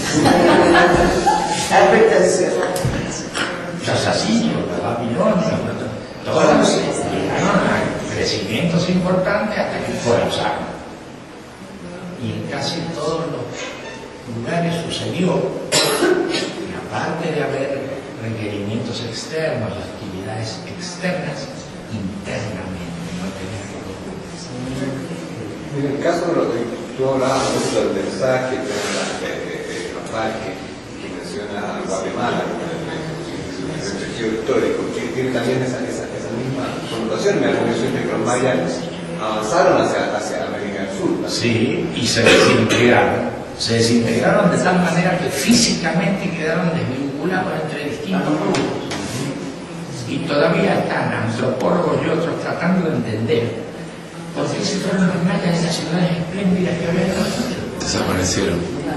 Los asirios, los babilonios, todos llegaron a crecimientos importantes hasta que colapsaron. Y en casi todos los lugares sucedió, y aparte de haber requerimientos externos, actividades externas, internamente no tenía que ver. En el caso de lo que tú hablabas mucho del mensaje de los parques, que menciona a Guatemala, el sentido histórico, que tiene también esa, esa, esa misma connotación. Me da la impresión de que los mayas avanzaron hacia, hacia América del Sur. ¿No? Sí, y se desintegraron. Se desintegraron de tal manera que físicamente quedaron desvinculados entre distintos grupos. Y todavía están antropólogos y otros tratando de entender por qué se fueron los mayas de las ciudades espléndidas que habían construido. Desaparecieron.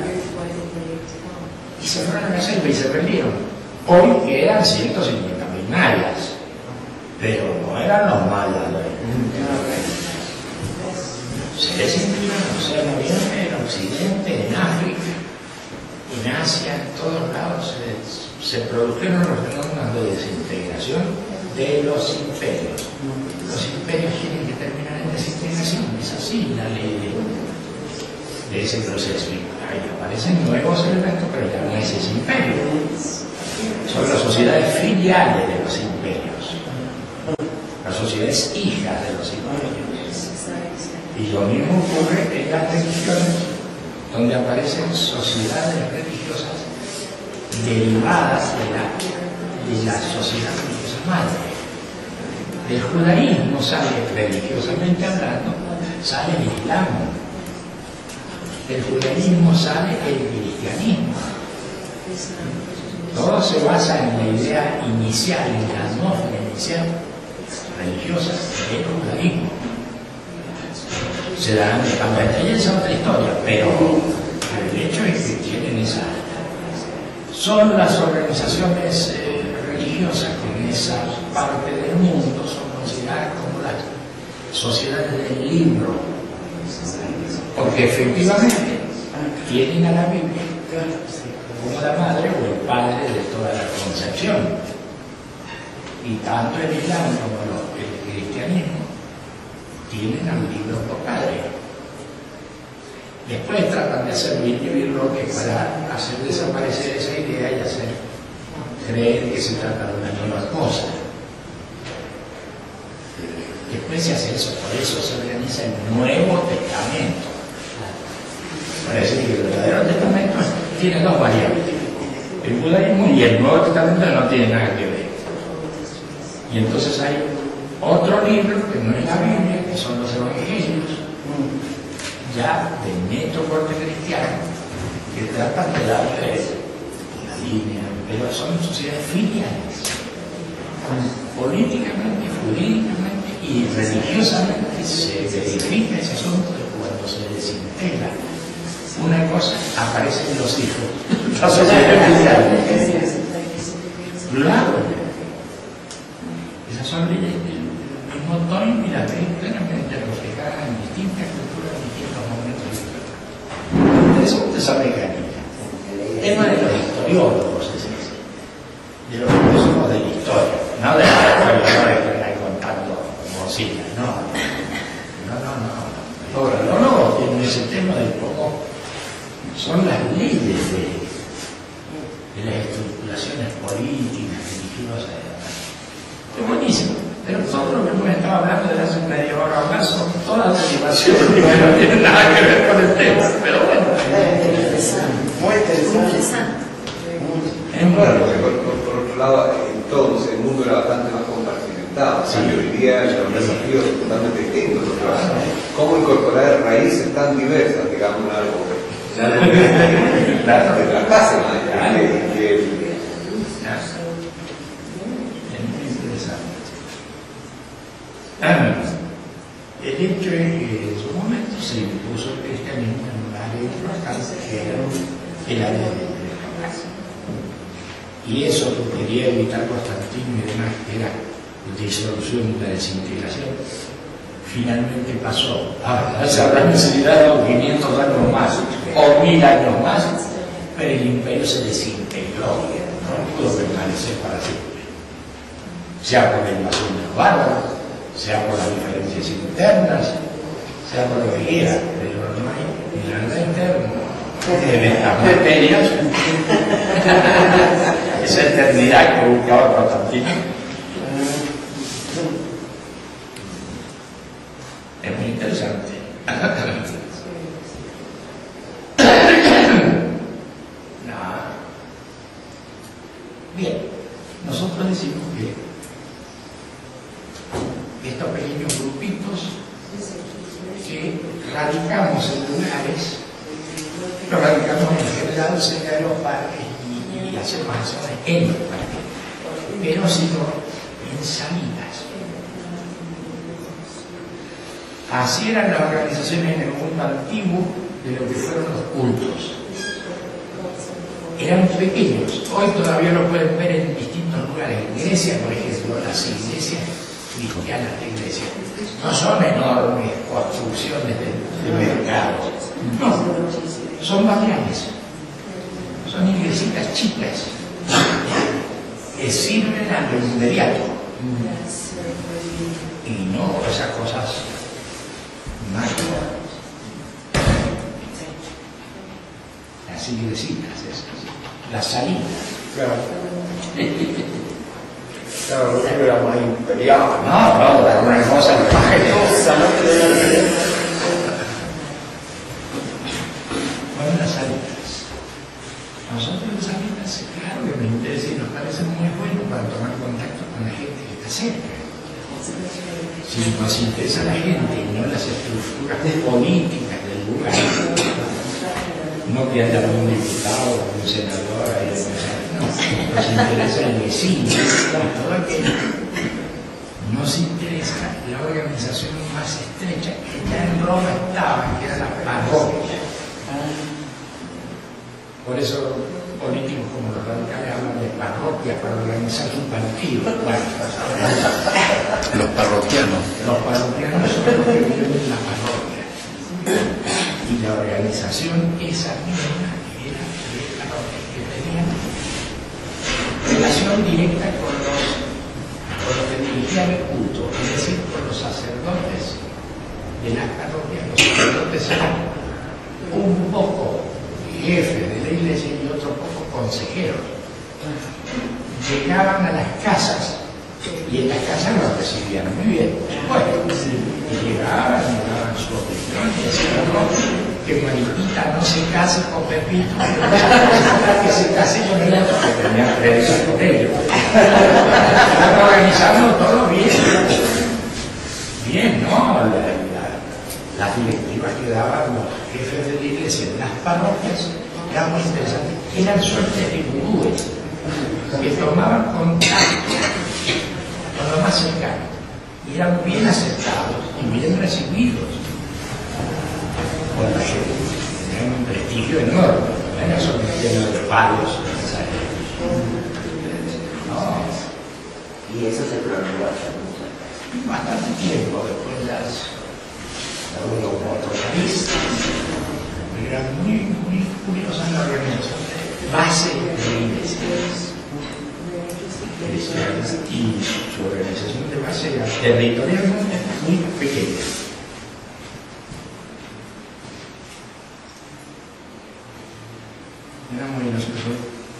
Y se fueron a la selva y se perdieron. Hoy quedan ciento cincuenta mil mayas, pero no eran los mayas. Se desintegraron, o sea, en Oriente, en Occidente, en África, en Asia, en todos lados se, se produjeron los fenómenos de desintegración de los imperios. Los imperios tienen que terminar en desintegración, es así la ley de, de ese proceso. Y ahí aparecen nuevos elementos, pero ya no es ese imperio. sociedades filiales de los imperios, las sociedades hijas de los imperios. Y lo mismo ocurre en las religiones, donde aparecen sociedades religiosas derivadas de la, de la sociedad religiosa madre. Del judaísmo sale, religiosamente hablando, sale el Islam. Del judaísmo sale el cristianismo. Todo se basa en la idea inicial, en la atmósfera inicial religiosa del judaísmo. Se dan de cambio, esa es otra historia, pero el hecho es que tienen esa. Son las organizaciones eh, religiosas que en esa parte del mundo son consideradas como las sociedades del libro, porque efectivamente tienen a la Biblia como la madre o el padre de toda la concepción, y tanto el Islam como lo- el cristianismo tienen al libro por padre. Después tratan de hacer birloque para hacer desaparecer esa idea y hacer creer que se trata de una nueva cosa. Después se hace eso, por eso se organiza el Nuevo Testamento. Para decir que el verdadero Testamento tiene dos variantes: el judaísmo y el Nuevo Testamento no tienen nada que ver. Y entonces hay otro libro que no es la Biblia, que son los Evangelios, ya de neto corte cristiano, que tratan de darle la línea, pero son sociedades filiales. Políticamente, jurídicamente y religiosamente se verifica ese asunto de cuando se desintegra una cosa, aparecen los hijos. La sociedad filial. Claro. Esas son leyes del mismo tono y las leyes plenamente reflejadas en distintas culturas, en distintos momentos históricos. Eso usted sabe que aquí. El tema de los historiólogos es ese, de los filósofos de la historia, no de los historiadores que están contando mosillas, no. No, no, no. Los filólogos tienen ese tema de cómo son las leyes de, de las estructuraciones políticas, religiosas. Es buenísimo, pero todo lo que hemos estado hablando de hace media hora o más son todas derivaciones que no tienen nada que ver con el tema, pero bueno. Muy interesante. Es muy Claro, bueno. porque por, por- por otro lado, entonces el mundo era bastante más compartimentado. Sí. Y hoy día los desafíos son totalmente distintos. ¿Cómo incorporar raíces tan diversas, digamos, en algo, en algo que, Claro. que traspase más allá, que- que- Es muy interesante. Ah, el hecho es que en su momento se impuso el cristianismo en un área importante que era el área de la y eso lo quería evitar Constantino y demás, que era la disolución y la desintegración. Finalmente pasó. Ahora, se habrá necesitado quinientos años más o mil años más, pero el imperio se desintegró, no pudo permanecer para siempre. Sea por la invasión de los bárbaros, sea por las diferencias internas, sea por lo que quiera, pero no hay nada interno en estas materias. Esa eternidad que buscaba Constantino es muy interesante. Nada. Bien, nosotros decimos que estos pequeños grupitos que radicamos en lugares, lo radicamos en general cerca de los parques y, y hacemos acciones en los parques, pero sino en salidas. Así eran las organizaciones en el mundo antiguo de lo que fueron los cultos. Eran pequeños, hoy todavía lo pueden ver en distintos lugares. En Grecia, por ejemplo, las iglesias cristianas de Grecia no son enormes construcciones de, de mercado, no, son barriales, son iglesitas chicas que sirven a lo inmediato y no esas cosas mágicas. Las iglesitas esas, las salidas. Claro. Claro, nosotros éramos imperiales. No, no, era una cosa Cosa, ¿no? Bueno, las salidas. Nosotros las salidas, claro que me interesa y nos parece muy bueno para tomar contacto con la gente que está cerca. Si nos interesa la gente y no las estructuras políticas del lugar, no que haya un diputado o un senador ahí, no, nos interesa el vecino y todo aquello. Nos interesa la organización más estrecha que ya en Roma estaba, que era la parroquia. Por eso políticos como los radicales hablan de parroquia para organizar un partido. Bueno, Los parroquianos. los parroquianos son los que viven en la parroquia. Y la organización esa misma que era de parroquia, que tenían relación directa con los, con los que dirigían el culto, es decir, con los sacerdotes de las parroquias. Los sacerdotes eran un poco jefes de la iglesia y otro poco consejeros. Llegaban a las casas y en las casas los recibían muy bien. Bueno, y llegaban, y daban su opinión y decían, no, que Mariquita no se case con Pepito, que se case con el otro, que tenía creencia con ellos. Estaban organizando todo bien. Bien, ¿no? La, la, las directivas que daban los jefes de la iglesia en las parroquias eran muy interesantes. Eran suertes de gurúes que tomaban contacto con lo más cercano y eran bien aceptados y bien recibidos por la gente. Tenían un prestigio enorme, no era solo lleno de palos. No. Y eso se prolongó Bastante tiempo después las los motoristas eran muy, muy curiosas la organización base de iglesias cristianas y su organización de base era territorialmente muy pequeña. Era muy inocente.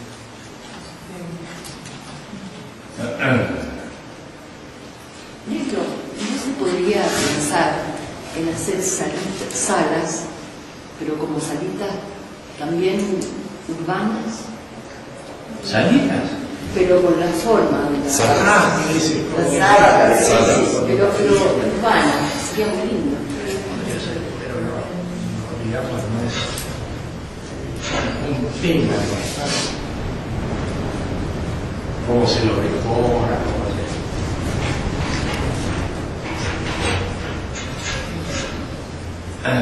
Néstor, ¿no se podría pensar en hacer salitas, salas, pero como salitas también urbanas? ¿Salitas? Pero con la forma de la Salas. Ah, sí, sí. la sala, Salas. pero, pero urbana, sería muy lindo. Pero no, no, digamos, no es un tema nuestro. Cómo se lo decora, cómo se... Ah.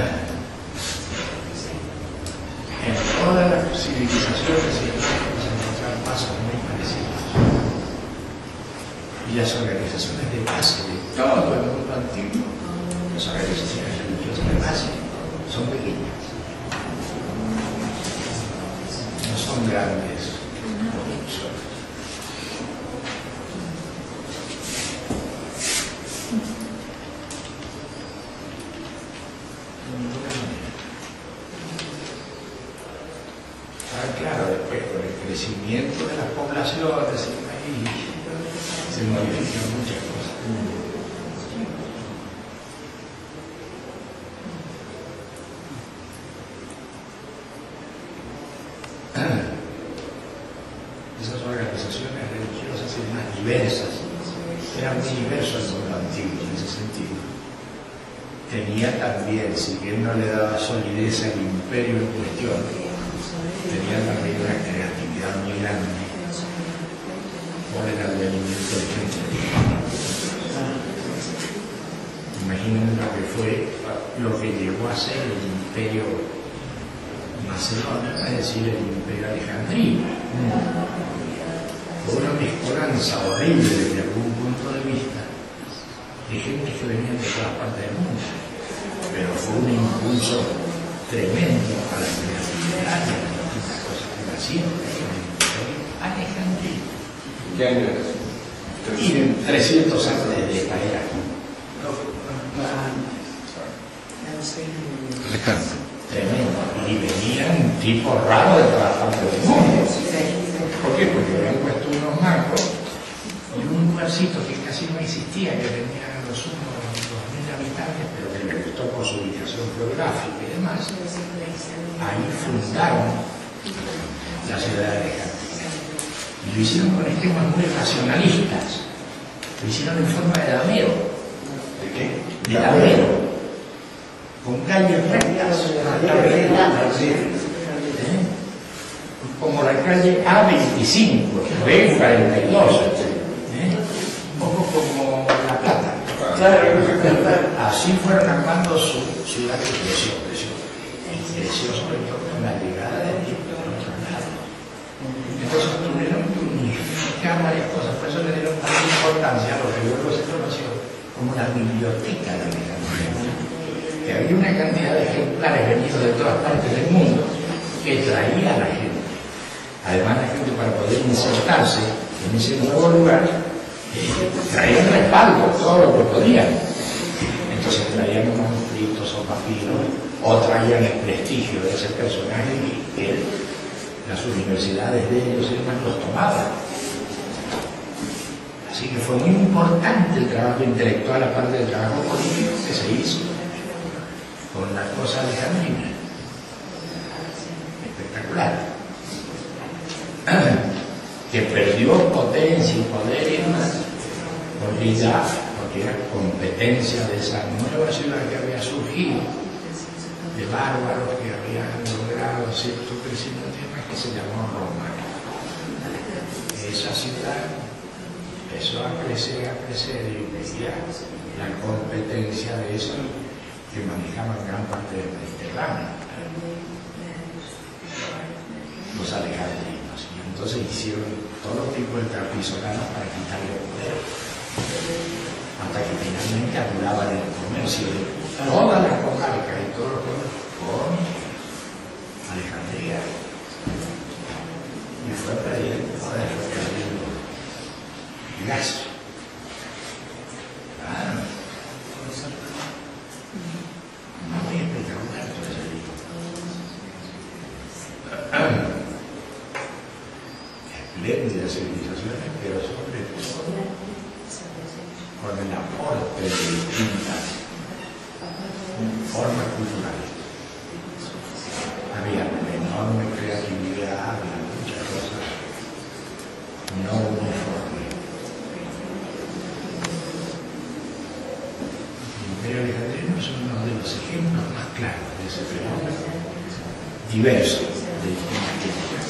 En todas las civilizaciones y vamos a encontrar pasos muy parecidos. Y las organizaciones de base de todo el mundo antiguo, las organizaciones religiosas de base, son pequeñas. No son grandes. Son Ah, claro, después con el crecimiento de las poblaciones ahí se modifican muchas cosas. Ah, esas organizaciones religiosas y más diversas eran muy diversos el mundo antiguo en ese sentido. Tenía también, si bien no le daba solidez al imperio en cuestión, tenía también una creatividad muy grande por el advenimiento de gente. Imaginen lo que fue, lo que llegó a ser el imperio macedonio, es decir, el imperio alejandrino. Fue una mezcolanza horrible desde algún punto de vista de gente que venían de todas partes del mundo, pero fue un impulso tremendo a la creatividad y a las distintas cosas que nacieron en el imperio alejandrino. ¿Qué año es? Y trescientos antes de esta era. Alejandro. Tremendo. Y venían tipos raros de todas partes del mundo. ¿Por qué? Porque habían puesto unos magos pueblecito que casi no existía, que tenía a lo sumo dos mil habitantes, pero que le gustó por su ubicación geográfica y demás, ahí fundaron la ciudad de Alejandría. Y lo hicieron con esquemas muy racionalistas. Lo hicieron en forma de damero. ¿De qué? De damero. Con calles rectas, ¿eh? Como la calle A veinticinco, B cuarenta y dos, ¿eh? Un poco como La Plata. Así fueron armando su ciudad que creció, creció. Y creció sobre todo con la llegada de Egipto de otros lados. Entonces tuvieron que unificar varias cosas, por eso le dieron tanta importancia a lo que luego se conoció como la biblioteca de Alejandría, que había una cantidad de ejemplares venidos de todas partes del mundo que traía a la gente. Además, la gente, para poder insertarse en ese nuevo lugar, eh, traían respaldo, todo lo que podían. Entonces traían manuscritos o papiros, o traían el prestigio de ese personaje y que las universidades de ellos y demás los tomaban. Así que fue muy importante el trabajo intelectual, aparte del trabajo político que se hizo con la cosa alejandrina. Espectacular. Que perdió potencia y poder y demás, porque ya, porque era competencia de esa nueva ciudad que había surgido, de bárbaros que habían logrado cierto crecimiento y demás, que se llamó Roma. Esa ciudad empezó a crecer, a crecer y veía la competencia de eso que manejaban gran parte del Mediterráneo, los alejandrinos. Y entonces hicieron todo tipo de trapisoladas para quitarle poder, hasta que finalmente anulaban el comercio de todas las comarcas y todos los pueblos con Alejandría. Y fue perdiendo poder, fue perdiendo gasto. Claro. Muy espectacular todo ese libro. Espléndidas civilizaciones, pero sobre todo con el aporte de distintas formas culturales. Había una enorme creatividad, había muchas cosas no uniformes. El Imperio Alejandrino es uno de los ejemplos más claros de ese fenómeno diverso de distintas culturas.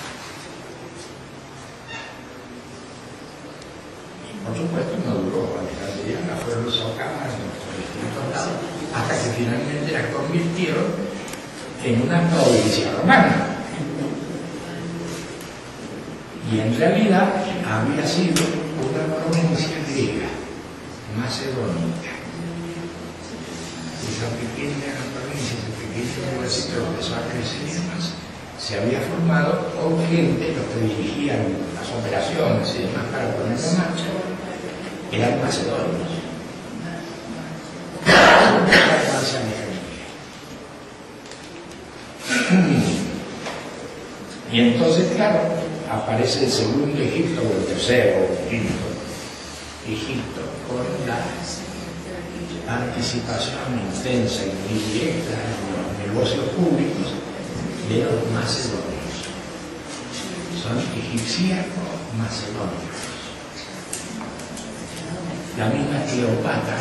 Por supuesto, no duró. Alejandría la fueron socavando por distintos lados hasta que finalmente la convirtieron en una provincia romana. Y en realidad había sido una provincia griega, macedónica. Esa pequeña provincia, ese pequeño lugarcito que empezó a crecer y demás, se había formado con gente, los que dirigían las operaciones y demás para ponerlo en marcha, eran macedonios. Y entonces, claro, aparece el segundo Egipto, o el tercero, o el quinto Egipto, con la participación intensa y muy directa en los negocios públicos de los macedonios. Son egipcianos macedonios. La misma Cleopatra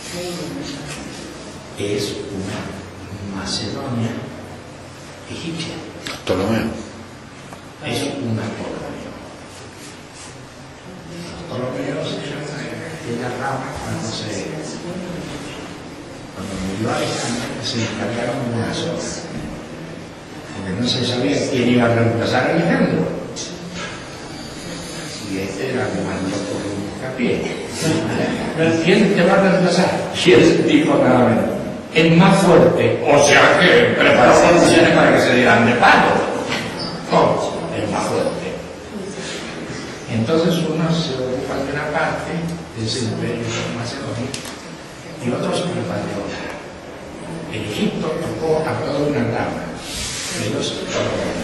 es una Macedonia egipcia. Ptolomeo. Es una Ptolomeo. Los Ptolomeos eran aquella rama cuando se cuando murió Alejandro se encargaron de una sola, porque no se sabía quién iba a reemplazar a Alejandro. Y este era el mando por un capié. ¿Quién te va a reemplazar? Y él dijo nada menos: el más fuerte. O sea que preparó condiciones para que se dieran de palo. ¿Cómo? El más fuerte. Entonces unos se ocupan de una parte de ese imperio macedonio y otros se ocupan de otra. El Egipto tocó a toda una rama de los ptolomeos.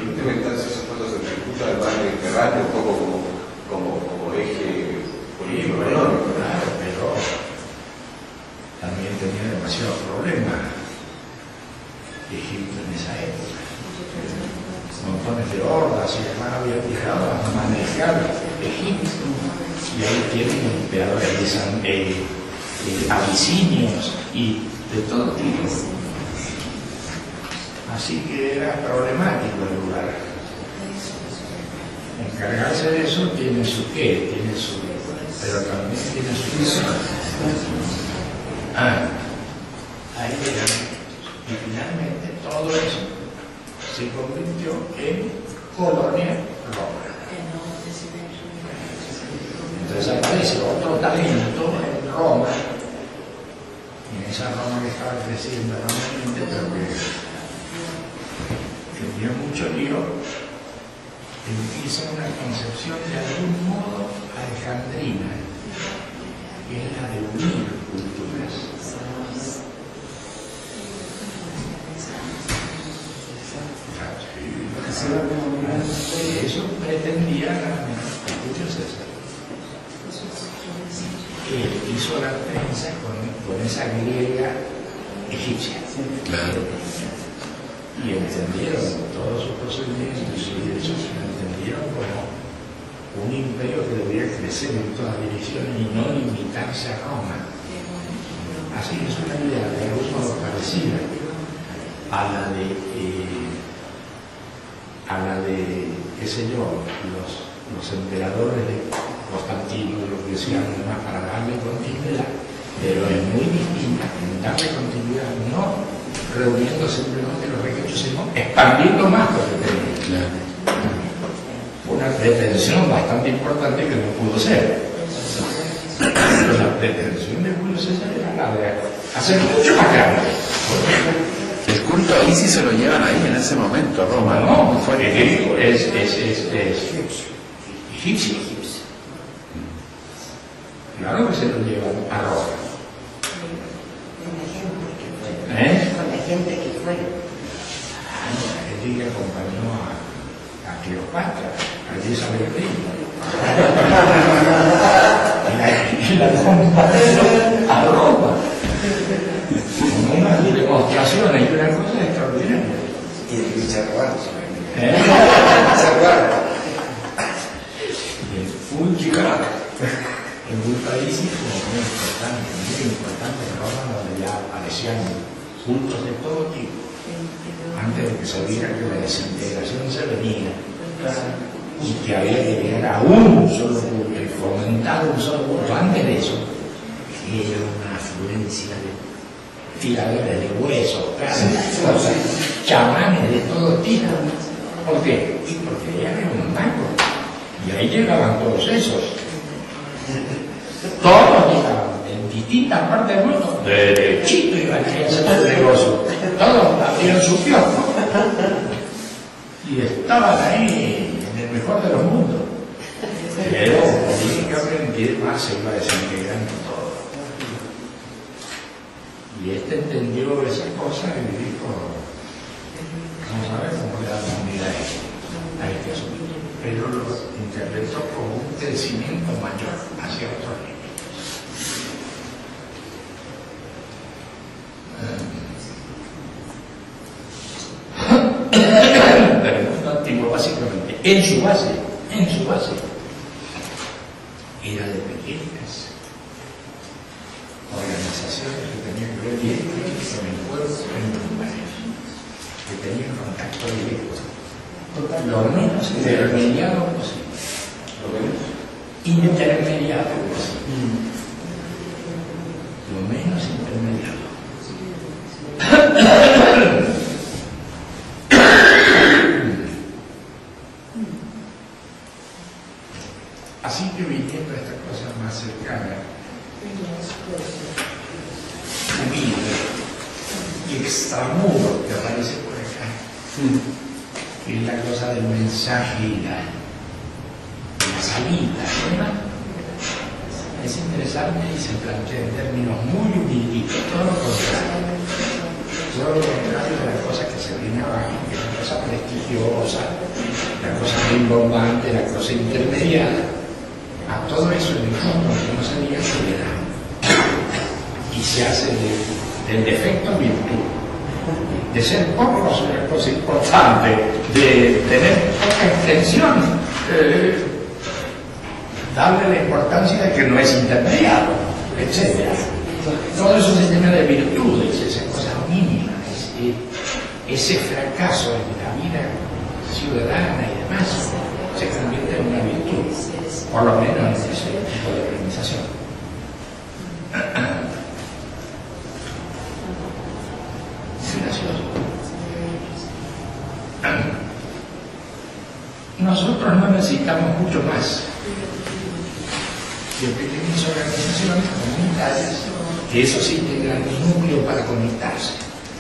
en última instancia esos fondos se ejecutan al barrio Mediterráneo un poco como, como, como eje político económico. Claro, pero también tenía demasiados problemas Egipto en esa época. Montones de hordas y demás habían llegado a manejar Egipto. Y ahí tienen emperadores de San, eh, eh, abisinios y de todo tipo. Así que era problemático el lugar. Encargarse de eso tiene su qué, tiene su, pero también tiene su misión. Ah, ahí llegan. Y finalmente todo eso se convirtió en colonia romana. Entonces aparece otro talento en Roma, en esa Roma que estaba creciendo enormemente, pero que tenía mucho lío, empieza una concepción de algún modo alejandrina, que es la de unir culturas. Eso pretendía la Julio César, que hizo la prensa con, con esa griega egipcia. Claro. Y entendieron todos sus procedimientos y derechos, lo entendieron como un imperio que debía crecer en todas direcciones y no limitarse a Roma. Así que es una idea de algún modo parecida a la de eh, a la de, qué sé yo, los, los emperadores de Constantino, lo que decían además para darle continuidad, pero es muy distinta en darle continuidad, no reuniendo simplemente los requisitos, sino expandiendo más lo que tenía. Una pretensión bastante importante que no pudo ser. Pero la pretensión de Julio César era la de hacer mucho más grande. El culto a Isis se lo llevan ahí en ese momento, a Roma. No, no fue egipcio, es, es, es, es egipcio. Claro que se lo llevan a Roma. ¿Eh? Con la gente que fue. La gente que acompañó a, a Cleopatra, allí sale el río. Y la acompañó a Roma. Con unas demostraciones y una cosa extraordinaria. Y el Bicharruano. ¿Eh? Bicharruano. Y el Fulgicara, en un país muy importante, muy importante en Roma, donde ya aparecían cultos de todo tipo, antes de que se viera que la desintegración se venía y que había que llegar a un solo culto y fomentar un solo culto. Antes de eso, era una afluencia de tiradores de huesos, carnes, chamanes de todo tipo. ¿Por qué? Y porque ya era un mago. Y ahí llegaban todos esos. Todos llegaban en distintas partes del mundo. Derechito iban a hacer el negocio. Todos abrieron su kiosco. Y estaban ahí en el mejor de los mundos. Pero políticamente más se iba desintegrando todo. Y este entendió esa cosa y dijo, vamos a ver cómo le damos unidad a este asunto. Pero lo interpretó como un crecimiento mayor hacia otro nivel. Del mundo antiguo, básicamente, en su base, en su base, era de pequeñas organizaciones que tenían que ver directamente con el pueblo en los lugares, que tenían contacto directo, lo menos intermediado posible, lo menos intermediado posible, lo menos intermediado. Así que viniendo a esta cosa más cercana, humilde y extramudo que aparece por acá, que es la cosa del mensaje y la, la salida, ¿verdad? Es interesante y se plantea en términos muy humilditos, todo lo contrario, todo lo contrario de las cosas que se viene abajo, que es una cosa cosa prestigiosa, la cosa rimbombante, la cosa intermediada. A todo eso en el fondo que no se diga soledad. Y se hace de, del defecto virtud. De ser poco es una cosa importante, de tener poca extensión, eh, darle la importancia de que no es intermediado, etcétera. Todo eso se llena de virtudes, esas cosas mínimas, ese, ese fracaso en la vida ciudadana y demás se convierte en una virtud, por lo menos en ese tipo de organización. Nosotros no necesitamos mucho más que pequeñas organizaciones comunitarias, que eso sí tendrán un núcleo para conectarse.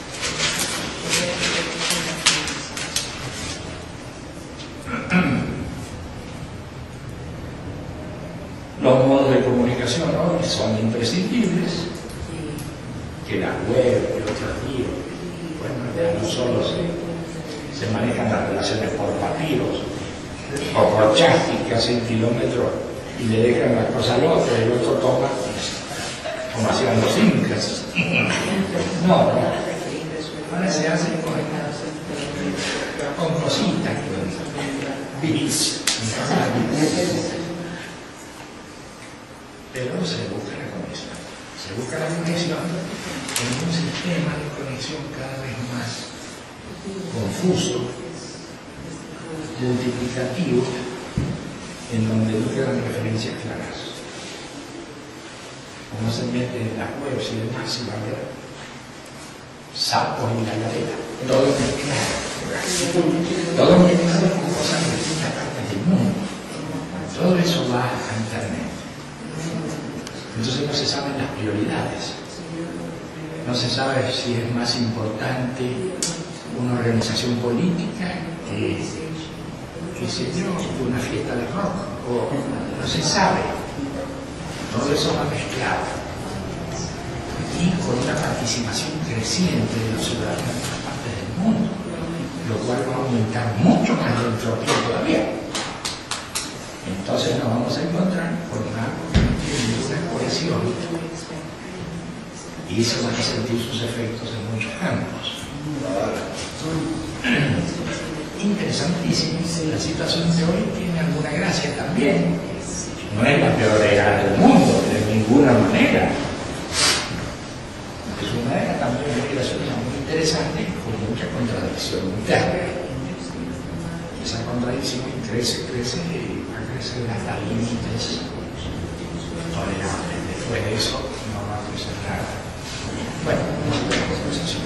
Los modos de comunicación hoy son imprescindibles, que la web, que otros días, bueno, ya no solo se, se manejan las relaciones por papiros o por chat que hacen kilómetros y le dejan la cosa al otro y el otro toma, como hacían los incas. No, no. Ahora se hacen con, con cositas, con bits. Pero se busca la conexión. Se busca la conexión en un sistema de conexión cada vez más confuso, multiplicativo, en donde no quedan referencias claras. Uno se mete en las webs y demás y va a ver sapos en la galera, todo mezclado, todo mezclado con cosas de distintas partes del mundo. Todo eso va a internet. Entonces no se saben las prioridades. No se sabe si es más importante una organización política que, qué sé yo, una fiesta de rock, o no se sabe. Todo eso va mezclado. Y con una participación creciente de los ciudadanos de todas partes del mundo, lo cual va a aumentar mucho más la entropía todavía. Entonces nos vamos a encontrar con algo que no tiene ninguna cohesión. Y eso va a sentir sus efectos en muchos campos. Interesantísimo. La situación de hoy tiene alguna gracia también. No es la peor era del mundo, de ninguna manera. Es una era también de relaciones muy interesante, con mucha contradicción interna. Esa contradicción crece, crece y va a crecer hasta límites tolerables. Después de eso no va a crecer nada. Bueno, no es una conversación.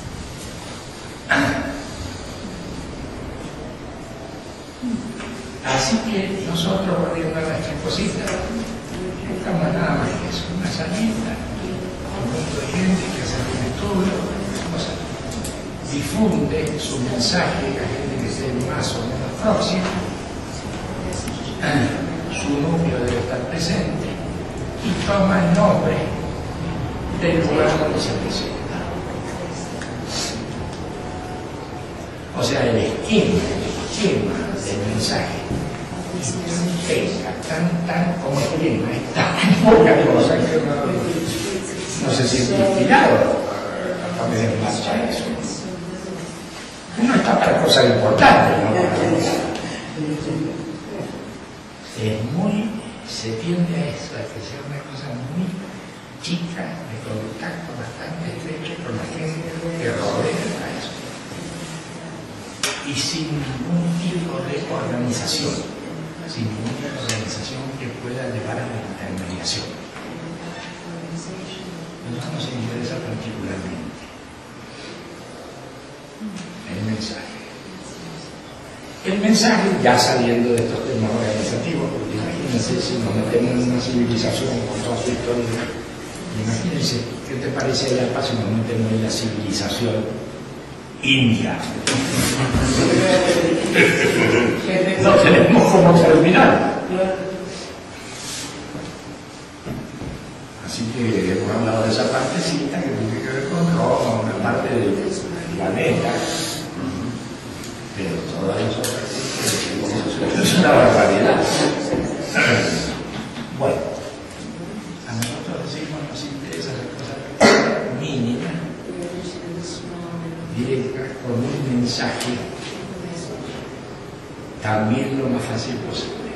Así que nosotros, volviendo a nuestras cositas, buscamos nada más que eso, una salida, un grupo de gente que hace un estudio, cosas, difunde su mensaje a gente que esté más o menos próxima, su núcleo debe estar presente y toma el nombre del lugar donde se presenta. O sea, el esquema, el esquema del mensaje es tan, tan como el esquema, es tan poca cosa que no, no se siente inspirado a poner en marcha eso. Uno está para cosas importantes, ¿no? Es muy, se tiende a eso, a que sea una cosa muy chica, de contacto bastante estrecho con la gente que rodea a eso. Y sin ningún tipo de organización, sin ninguna organización que pueda llevar a la intermediación. Eso nos interesa particularmente. El mensaje. El mensaje, ya saliendo de estos temas organizativos, porque imagínense si nos metemos en una civilización con toda su historia, imagínense, ¿qué te parece allá para si nos metemos en la civilización india? No tenemos cómo terminar. Así que hemos hablado de esa partecita que tiene que ver con Roma, una parte del planeta. todas las otras cosas. Es una barbaridad. Bueno, a nosotros decimos nos interesa las cosas mínimas, directas, con un mensaje también lo más fácil posible.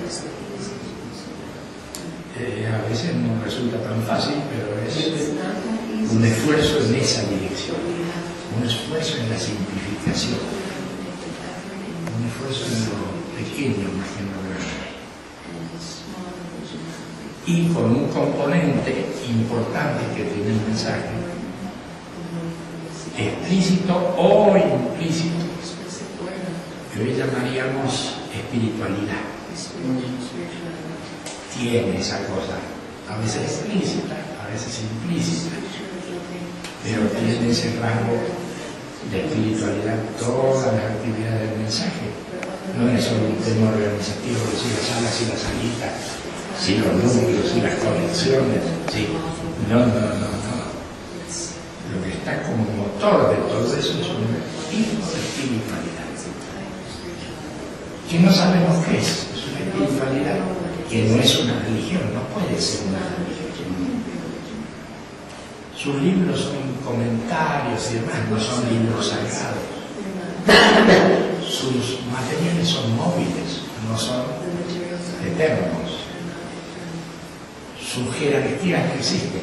Eh, a veces no resulta tan fácil, pero es un esfuerzo en esa dirección, un esfuerzo en la simplificación, un esfuerzo en lo pequeño más que en lo grande, y con un componente importante que tiene el mensaje, explícito o implícito, que hoy llamaríamos espiritualidad. Tiene esa cosa, a veces explícita, a veces implícita, pero tiene ese rango de espiritualidad todas las actividades del mensaje. No es solo un tema organizativo, si las salas y las salitas, si los números y las conexiones, sí. No, no, no, no. Lo que está como motor de todo eso es un tipo de espiritualidad. Que no sabemos qué es, es una espiritualidad que no es una religión, no puede ser una religión. Sus libros son comentarios y demás, no son libros sagrados. Sus materiales son móviles, no son eternos. Sus jerarquías no existen.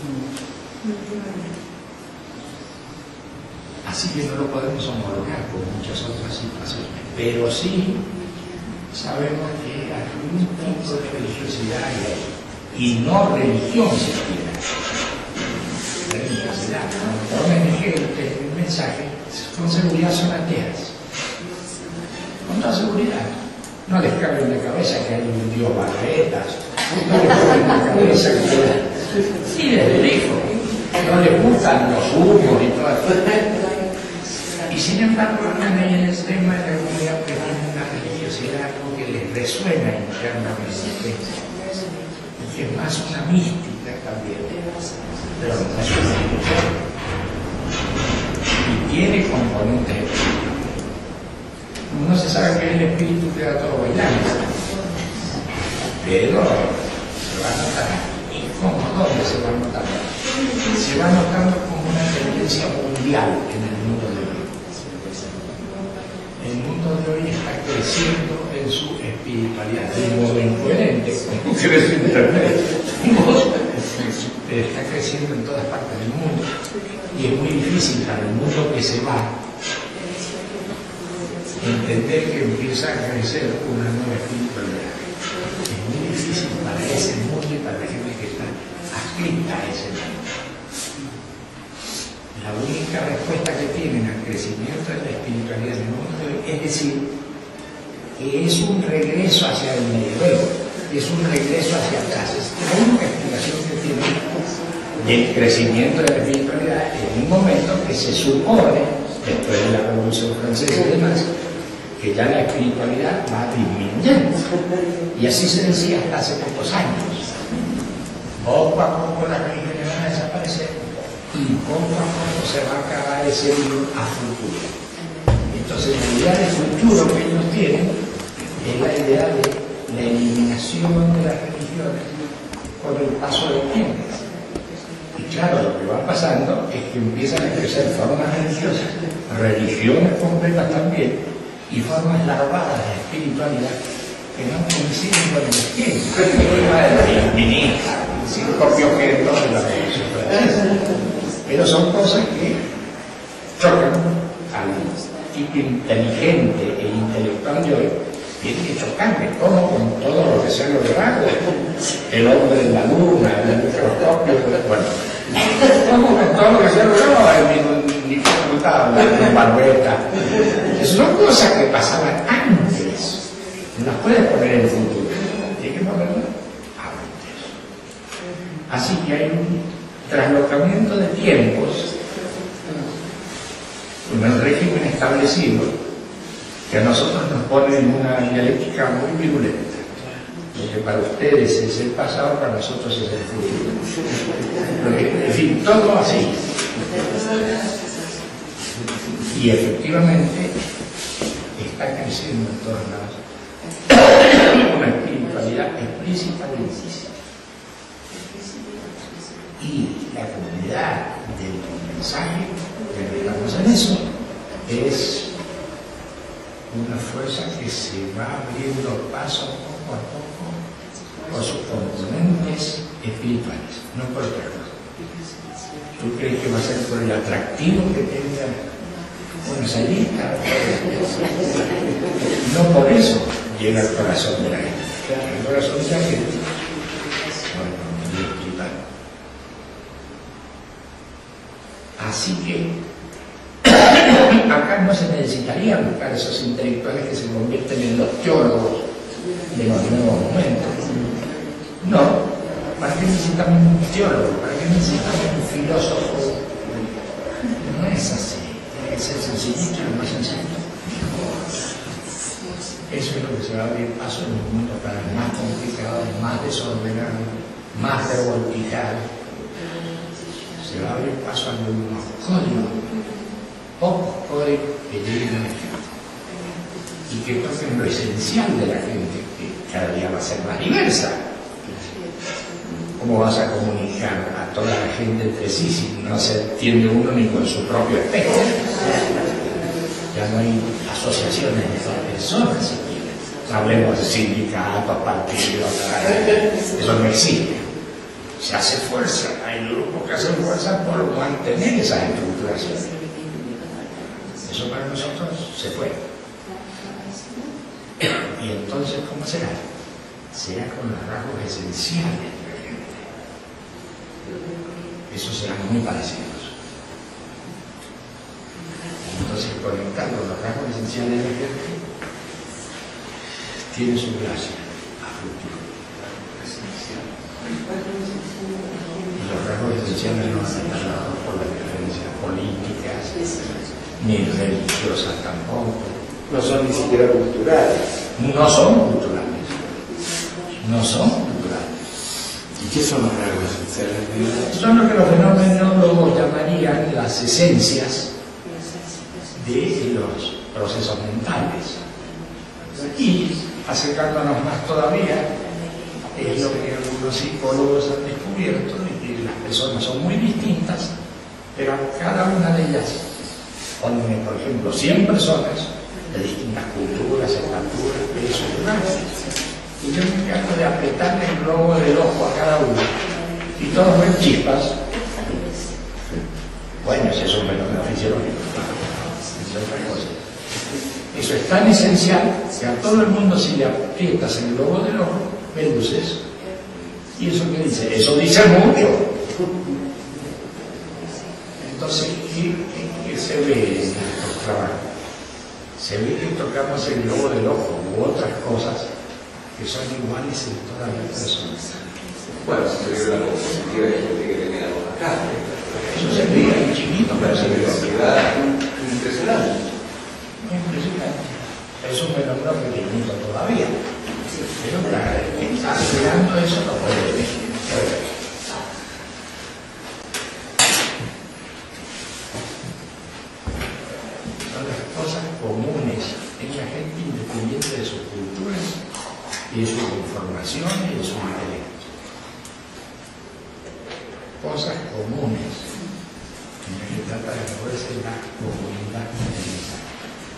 Así que no lo podemos homologar con muchas otras situaciones, pero sí sabemos que algún tipo de religiosidad hay, y no religión siquiera. Religiosidad, cuando ponen gente el mensaje, con seguridad son ateas. Con toda seguridad. No les cabe en la cabeza que hay un Dios barretas, no les cabe en la cabeza que sí les dijo, no les gustan los humos y todo eso. Y sin embargo, andan ahí en el tema de la comunidad que tiene una religiosidad que les resuena internamente, y que es más una mística también, pero no es una religión. Y tiene componentes espirituales. Uno se sabe que el espíritu queda todo bailando, pero se va a notar. ¿Y cómo? ¿Dónde se va a notar? Se va notando como una tendencia mundial en el mundo de hoy. El mundo de hoy está creciendo en su espiritualidad, de modo incoherente, como crece Internet. Está creciendo en todas partes del mundo. Y es muy difícil para el mundo que se va entender que empieza a crecer una nueva espiritualidad. Es muy difícil para ese mundo y para la gente que está adscrita a ese mundo. La única respuesta que tienen al crecimiento de la espiritualidad del mundo de hoy es decir que es un regreso hacia el medioevo, es un regreso hacia atrás. Es la única explicación que tienen del crecimiento de la espiritualidad en un momento que se supone, después de la Revolución Francesa y demás, que ya la espiritualidad va disminuyendo. Y así se decía hasta hace pocos años. Poco a poco las religiones van a desaparecer y poco a poco se va a acabar ese libro a futuro. Entonces la idea de futuro que ellos tienen es la idea de la eliminación de las religiones con el paso del tiempo. Y claro, lo que va pasando es que empiezan a crecer formas religiosas, religiones completas también, y formas larvadas de espiritualidad que no coinciden con el espíritu. El ministro, el propio objeto de la religión francesa. Pero son cosas que chocan al tipo inteligente e intelectual de hoy, tiene que chocarme, como con todo lo que se ha logrado, el hombre en la luna, el microscopio, bueno, como con todo lo que se ha logrado, el dificultad, la barbeta. Son cosas que pasaban antes, no las puedes poner en el futuro, tienes que ponerlas antes. Así que hay un traslocamiento de tiempos, un régimen establecido que a nosotros nos pone en una dialéctica muy virulenta. Lo que para ustedes es el pasado, para nosotros es el futuro. Porque, en fin, todo así. Y efectivamente, está creciendo en todos lados una espiritualidad explícita de Isis. Y la comunidad del mensaje, que estamos en eso, es una fuerza que se va abriendo paso poco a poco por sus componentes espirituales, no por otra cosa. ¿Tú crees que va a ser por el atractivo que tenga una salida? No por eso llega al corazón de la gente. El corazón de la gente, bueno, muy espiritual. Así que acá no se necesitaría buscar esos intelectuales que se convierten en los teólogos de los nuevos momentos. No, ¿para qué necesitamos un teólogo? ¿Para qué necesitamos un filósofo? No es así, tiene que ser sencillito y lo más sencillo. Eso es lo que se va a abrir paso en un mundo cada vez más complicado, más desordenado, más revoltijado. Se va a abrir paso a unos códigos, pocos códigos que lleguen a la gente y que toquen lo esencial de la gente, que cada día va a ser más diversa. ¿Cómo vas a comunicar a toda la gente entre sí si no se entiende uno ni con su propio espejo? Ya no hay asociaciones de personas siquiera. Hablemos de sindicatos, partidos, eso no existe. Se hace fuerza, hay grupos que hacen fuerza por mantener esas estructuraciones. Eso para nosotros se fue. Y entonces, ¿cómo será? Será con los rasgos esenciales de la gente. Esos serán muy parecidos. Entonces, conectando los rasgos esenciales de la gente tiene su gracia a futuro. Y los rasgos esenciales no van a estar dados por las diferencias políticas ni religiosas tampoco. No son ni siquiera culturales. No son culturales. No son culturales. ¿Y qué son los rasgos esenciales? Son lo que los fenomenólogos llamarían las esencias de los procesos mentales. Y acercándonos más todavía, es lo que algunos psicólogos han descubierto, de que las personas son muy distintas, pero cada una de ellas, ponen, por ejemplo, cien personas de distintas culturas, estaturas, pesos y razas, y yo me encargo de apretarle el globo del ojo a cada uno, y todos ven chispas. Bueno, ese es un fenómeno fisiológico, es otra cosa. Eso es tan esencial que a todo el mundo, si le aprietas el globo del ojo, ve luces. ¿Y eso qué dice? Eso dice mucho. Entonces, ¿qué, qué, qué se ve en estos trabajos? Se ve que tocamos el globo del ojo u otras cosas que son iguales en todas las personas. Bueno, se ve la positiva de gente que tiene algo acá. Eso se ve en chiquito, pero se ve impresionante. Impresionante. Es un fenómeno pequeñito todavía. Pero claro, el que está esperando eso lo puede ver. Son las cosas comunes en la gente independiente de sus culturas y de sus informaciones y de su intelecto. Cosas comunes en las que trata de moverse la comunidad mental.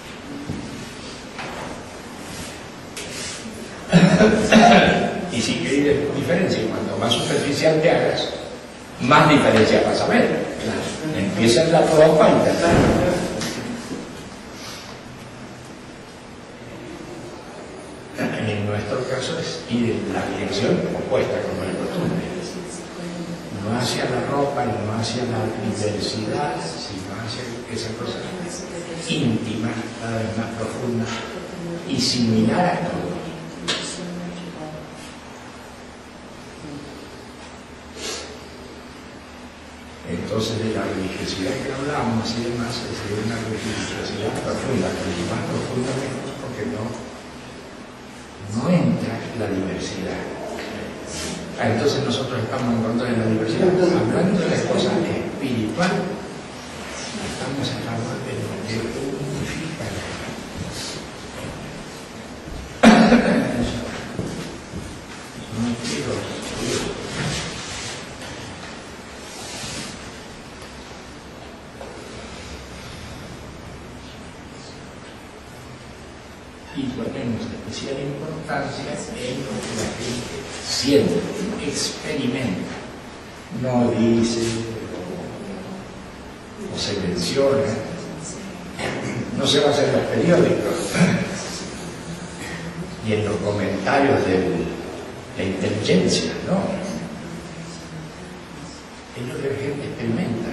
Y si quieres diferencia, cuando más superficial te hagas, más diferencia vas a ver. Empieza en la ropa y te en nuestro caso es ir en la dirección opuesta, como es costumbre. No hacia la ropa, no hacia la diversidad, sino hacia esa cosa íntima, cada vez más profunda y similar a todo. Entonces, de la religiosidad que hablamos y demás, es de una religiosidad profunda, pero más profunda mejor, porque no, no entra la diversidad. Ah, entonces nosotros estamos en contra de la diversidad. Hablando de las cosas espirituales, estamos a favor de lo que unifica la gente. y ponemos especial importancia en lo que la gente siente, experimenta, no dice o, o se menciona, no se basa en los periódicos y en los comentarios de la inteligencia, no. Es lo que la gente experimenta,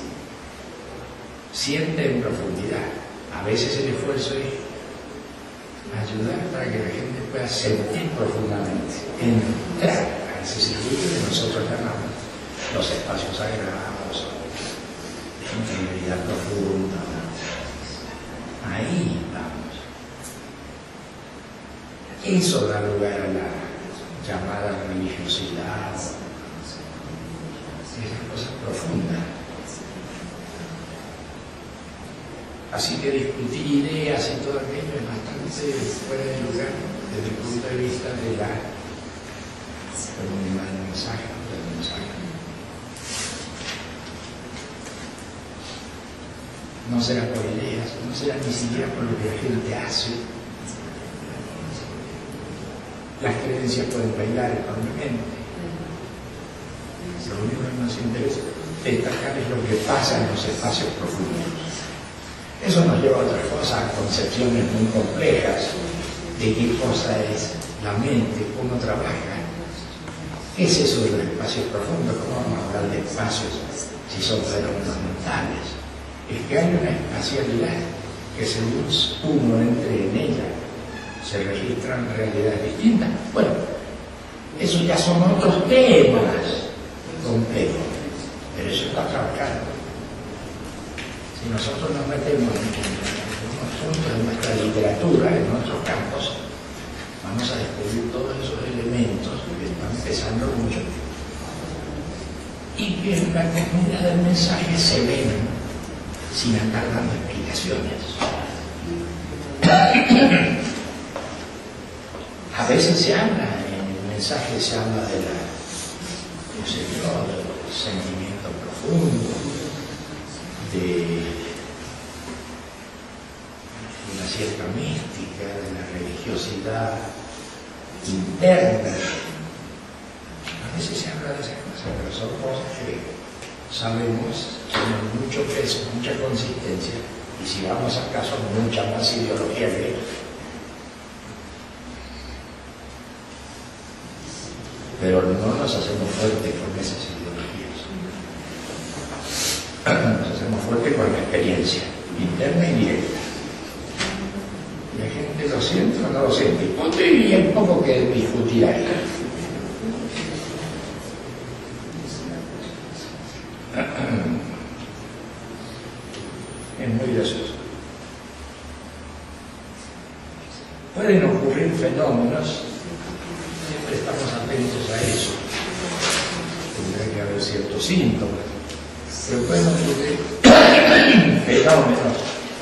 siente en profundidad. A veces el esfuerzo es ayudar para que la gente pueda sentir profundamente, entrar a ese circuito que nosotros llamamos los espacios sagrados, de integridad profunda. Ahí vamos. Eso da lugar a la llamada religiosidad, esas cosas profundas. Así que discutir ideas y todo aquello es bastante fuera de lugar desde el punto de vista de la comunidad del mensaje, del mensaje. No será por ideas, no será ni siquiera por lo que la gente hace. Las creencias pueden bailar enormemente. Lo único que nos interesa destacar es lo que pasa en los espacios profundos. Eso nos lleva a otra cosa, a concepciones muy complejas de qué cosa es la mente, cómo trabaja. ¿Qué es eso de los espacios profundos? ¿Cómo vamos a hablar de espacios si son fenómenos mentales? Es que hay una espacialidad que según uno entre en ella se registran realidades distintas. Bueno, eso ya son otros temas complejos, pero eso está trabajando. Si nosotros nos metemos en unos puntos de nuestra literatura, en nuestros campos, vamos a descubrir todos esos elementos que están pesando mucho y que en la comunidad del mensaje se ven sin andar dando explicaciones. A veces se habla, en el mensaje se habla de la, no sé yo, del sentimiento profundo, de una cierta mística, de la religiosidad interna. A veces se habla de esas cosas, pero son cosas que sabemos tienen mucho peso, mucha consistencia, y si vamos acaso mucha más ideología que ellos. Pero no nos hacemos fuertes con esas ideologías. Nos hacemos fuertes con la experiencia interna y directa. La gente lo siente o no lo siente. Y hay poco que discutir ahí. Es muy gracioso. Pueden ocurrir fenómenos, siempre estamos atentos a eso. Tendrá que haber ciertos síntomas, pero pueden ocurrir fenómenos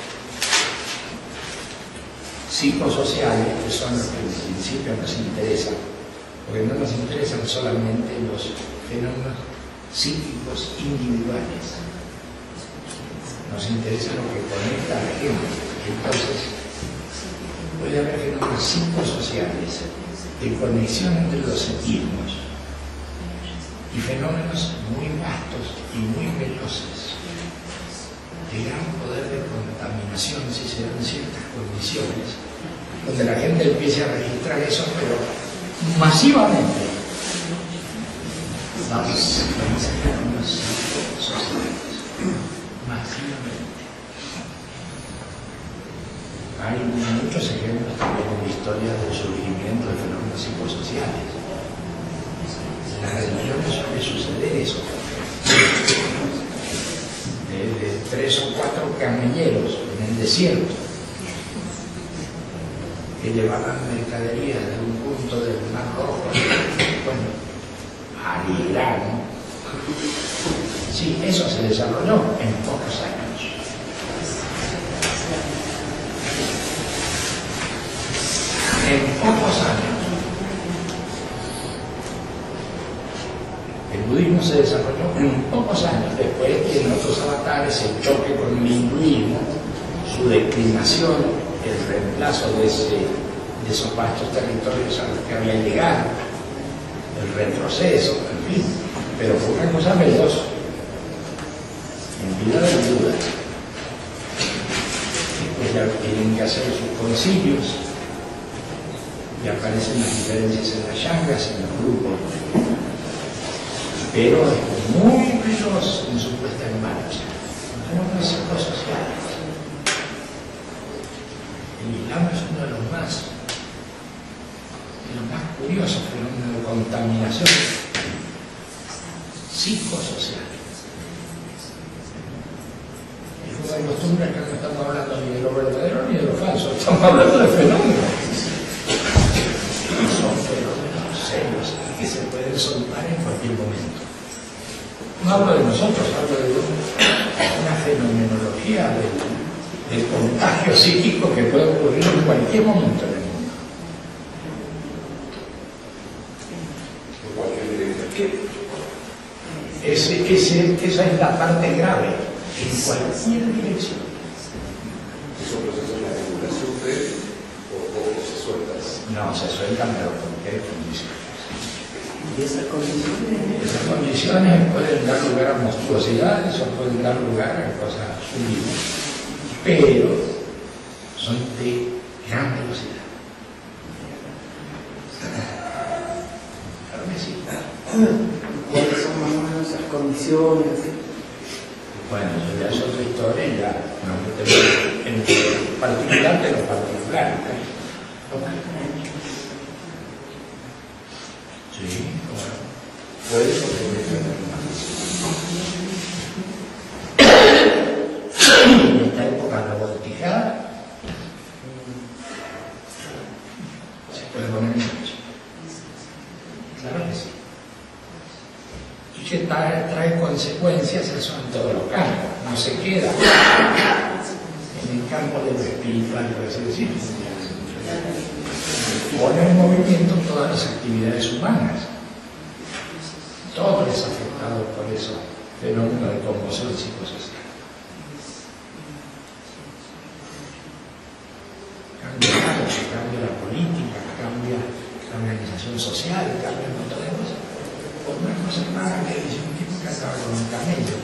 psicosociales que son los que en principio nos interesan, porque no nos interesan solamente los fenómenos psíquicos individuales, nos interesa lo que conecta a la gente. Entonces puede haber fenómenos psicosociales de conexión entre los psiquismos y fenómenos muy vastos y muy veloces de gran poder de contaminación si se dan ciertas condiciones donde la gente empiece a registrar eso, pero masivamente. Vamos, vamos a fenómenos psicosociales masivamente. Hay muchos ejemplos también en la historia del surgimiento de fenómenos psicosociales. En las religiones suele suceder eso. De, de tres o cuatro camelleros en el desierto que llevaban mercadería de un punto del Mar Rojo, bueno, al Irán. Sí, eso se desarrolló en pocos años. En pocos años. El budismo se desarrolló en pocos años, después que en otros avatares el choque con el hinduismo, su declinación el reemplazo de, ese, de esos vastos territorios a los que había llegado, el retroceso, en fin, pero fue una cosa veloz, en vida de duda. Después ya tienen que hacer sus concilios, y aparecen las diferencias en las yangas, en los grupos, pero es muy veloz en su puesta en marcha. No hay ciclos sociales. El Islam es uno de los más, de los más curiosos fenómenos de contaminación psicosocial. Es una costumbre que no estamos hablando ni de lo verdadero ni de lo falso, estamos hablando de fenómenos. Son fenómenos serios que se pueden soltar en cualquier momento. No hablo de nosotros, hablo de una fenomenología del, del contagio psíquico que puede ocurrir en cualquier momento en el mundo. Ese, ese, esa es la parte grave, en cualquier dirección. ¿Esos procesos de regulación de o, o se sueltan? No, se sueltan, pero porque hay condiciones. ¿Y esas condiciones? Esas condiciones pueden dar lugar a monstruosidades o pueden dar lugar a cosas sublimes, pero son de gran velocidad. Claro que sí. ¿Cuáles son más o menos esas condiciones? Bueno, eso ya es otra historia, ya no me tengo en particular de lo particular. Sí, bueno. Puede ocurrir. En esta época revoltijada se puede poner en marcha. Claro que sí. Y que trae, trae consecuencias, eso en todos los campos. No se queda en el campo de lo espiritual, por así decirlo. Pone en movimiento todas las actividades humanas. Todo es afectado por esos fenómenos de conmoción psicosocial. Cambia el arte, cambia la política, cambia la organización social, cambia un montón de cosas. Por una cosa más que dice un tipo que acaba con un camello.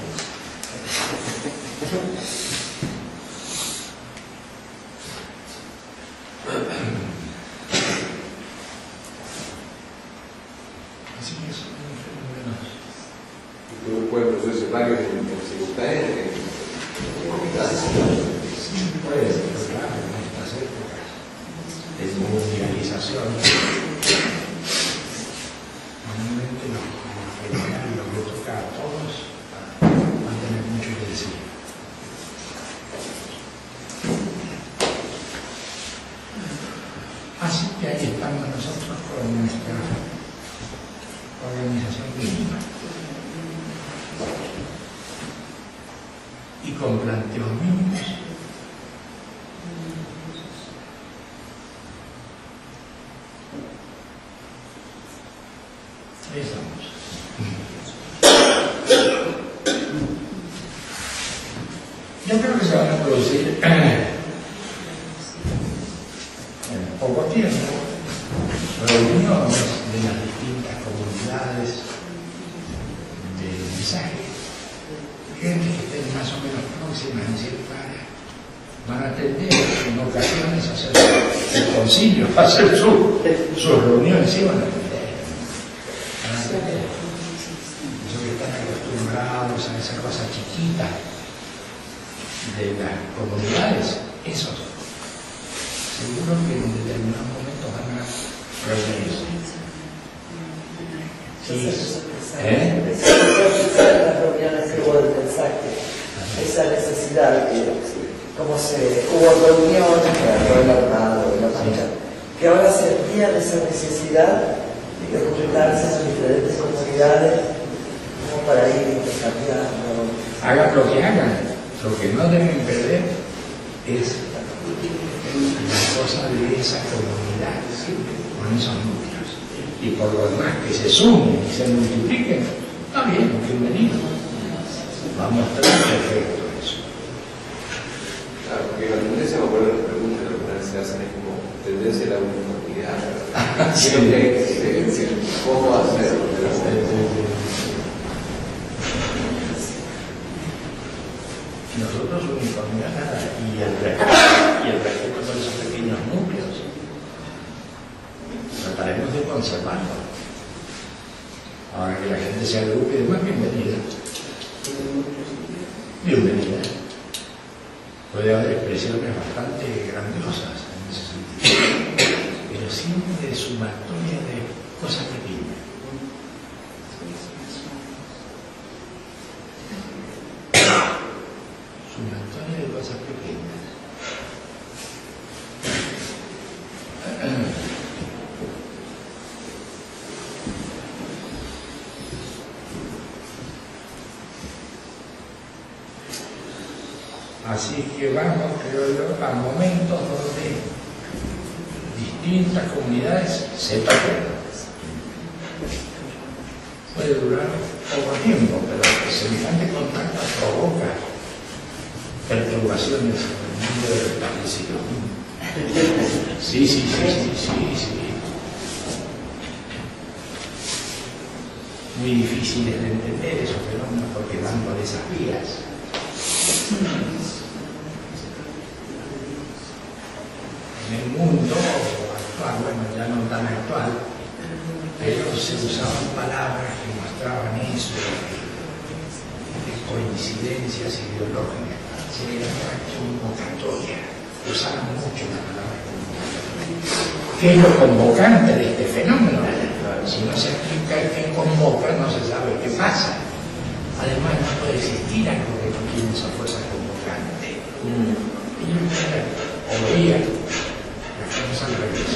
Así que eso es un fenómeno. Y todo puede producirse varios en simultáneo, en comunidades. Sí, puede ser, claro, en estas épocas de mundialización. Normalmente lo que lo que toca a todos va a tener mucho que decir. Así que ahí estamos nosotros con nuestra organización mínima y con planteos mínimos. Ahí estamos. Yo creo que se van a producir en poco tiempo reuniones de las distintas comunidades de mensaje, gente que estén más o menos próximas en cierta área, van a tender en ocasiones a hacer el concilio, a hacer sus su reuniones, y van a tender. Van a tender. Ellos que están acostumbrados a esa cosa chiquita de las comunidades, esos seguro que en determinados momentos van a reunirse. Sí. ¿Eh? Las reuniones que hubo del mensaje, esa necesidad que, como se hubo reuniones para el armado y la marcha, que ahora sentían esa necesidad de juntarse en las diferentes comunidades como para ir intercambiando. Hagan lo que hagan, lo que no deben perder es la cosa de esa comunidad con esos núcleos. Y por lo demás, que se sumen y se multipliquen, está bien, bienvenido. Va a mostrar el efecto de eso. Claro, porque la tendencia, me acuerdo de la pregunta que generaciones como tendencia a la uniformidad. Sí. Creo que hay que diferenciar cómo hacerlo. Nosotros uniformidad nada, y el respeto, y el respeto por esos pequeños núcleos. Trataremos de conservarlo. Ahora que la gente se agrupe, demás, bienvenida. Bienvenida. Puede haber expresiones bastante grandiosas en ese sentido, pero siempre de sumatoria de cosas pequeñas. Sumatoria de cosas pequeñas. Así que vamos, creo yo, a momentos donde distintas comunidades se tocan. Puede durar poco tiempo, pero semejante contacto provoca perturbaciones en el mundo del establecido. Sí, sí, sí, sí, sí, sí. Muy difíciles de entender esos fenómenos porque van por esas vías. En el mundo actual, bueno, ya no tan actual, pero se usaban palabras que mostraban eso, de coincidencias ideológicas. Se le llamaba convocatoria, usaban mucho la palabra convocatoria. ¿Qué es lo convocante de este fenómeno? Si no se explica qué convoca, no se sabe qué pasa. Además, no puede existir algo que no tiene esa fuerza convocante. Y o veía las cosas al revés.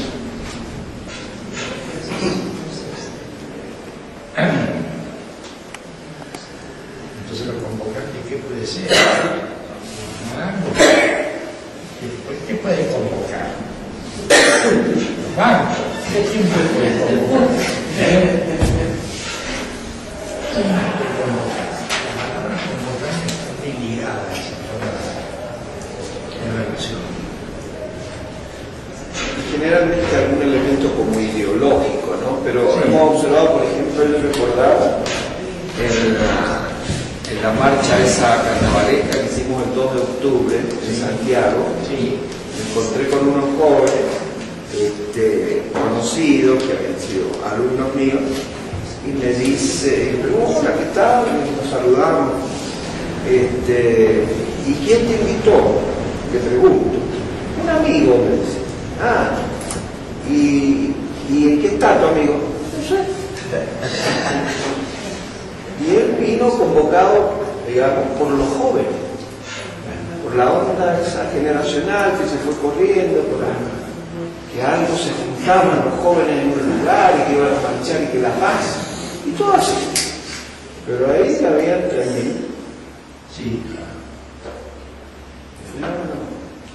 Entonces, lo convocante, ¿qué puede ser? ¿Qué puede convocar? Los bancos. ¿Quién puede convocar? Generalmente algún elemento como ideológico, ¿no? Pero sí, hemos observado, por ejemplo, yo recordaba en la, en la marcha esa carnavalesca que hicimos el dos de octubre en Santiago, sí, me encontré con unos jóvenes este, conocidos que habían sido alumnos míos y me dice, hola, ¿qué tal? Y nos saludamos. Este, ¿y quién te invitó? Le pregunto. Un amigo, me dice. Ah, ¿y, ¿y en qué está tu amigo? No sé. Y él vino convocado, digamos, por los jóvenes, por la onda esa generacional que se fue corriendo, por la, que algo se juntaban los jóvenes en un lugar y que iban a marchar y que la paz, y todo así. Pero ahí había tres mil. Sí, claro. No, no.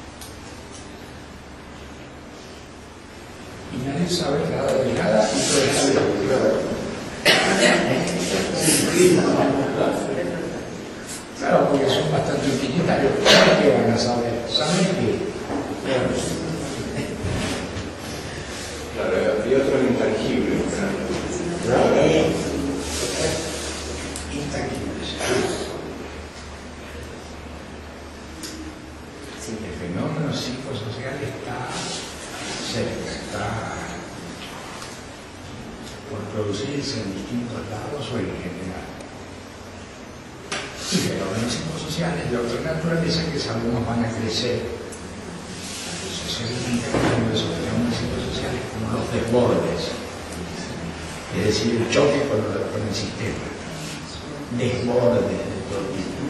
Y nadie sabe nada de nada y todo está bien. Claro, porque son bastante utilitarios. ¿Qué van a saber? ¿Saben qué? Claro, y otro intangible. Claro. Intangibles. Sí, el fenómeno psicosocial está cerca, está por producirse en distintos lados o en general. Y fenómenos psicosociales de otra naturaleza que sabemos van a crecer. Socialmente hablando de esos fenómenos psicosociales como los desbordes, es decir, el choque con, lo, con el sistema, desbordes de todo tipo,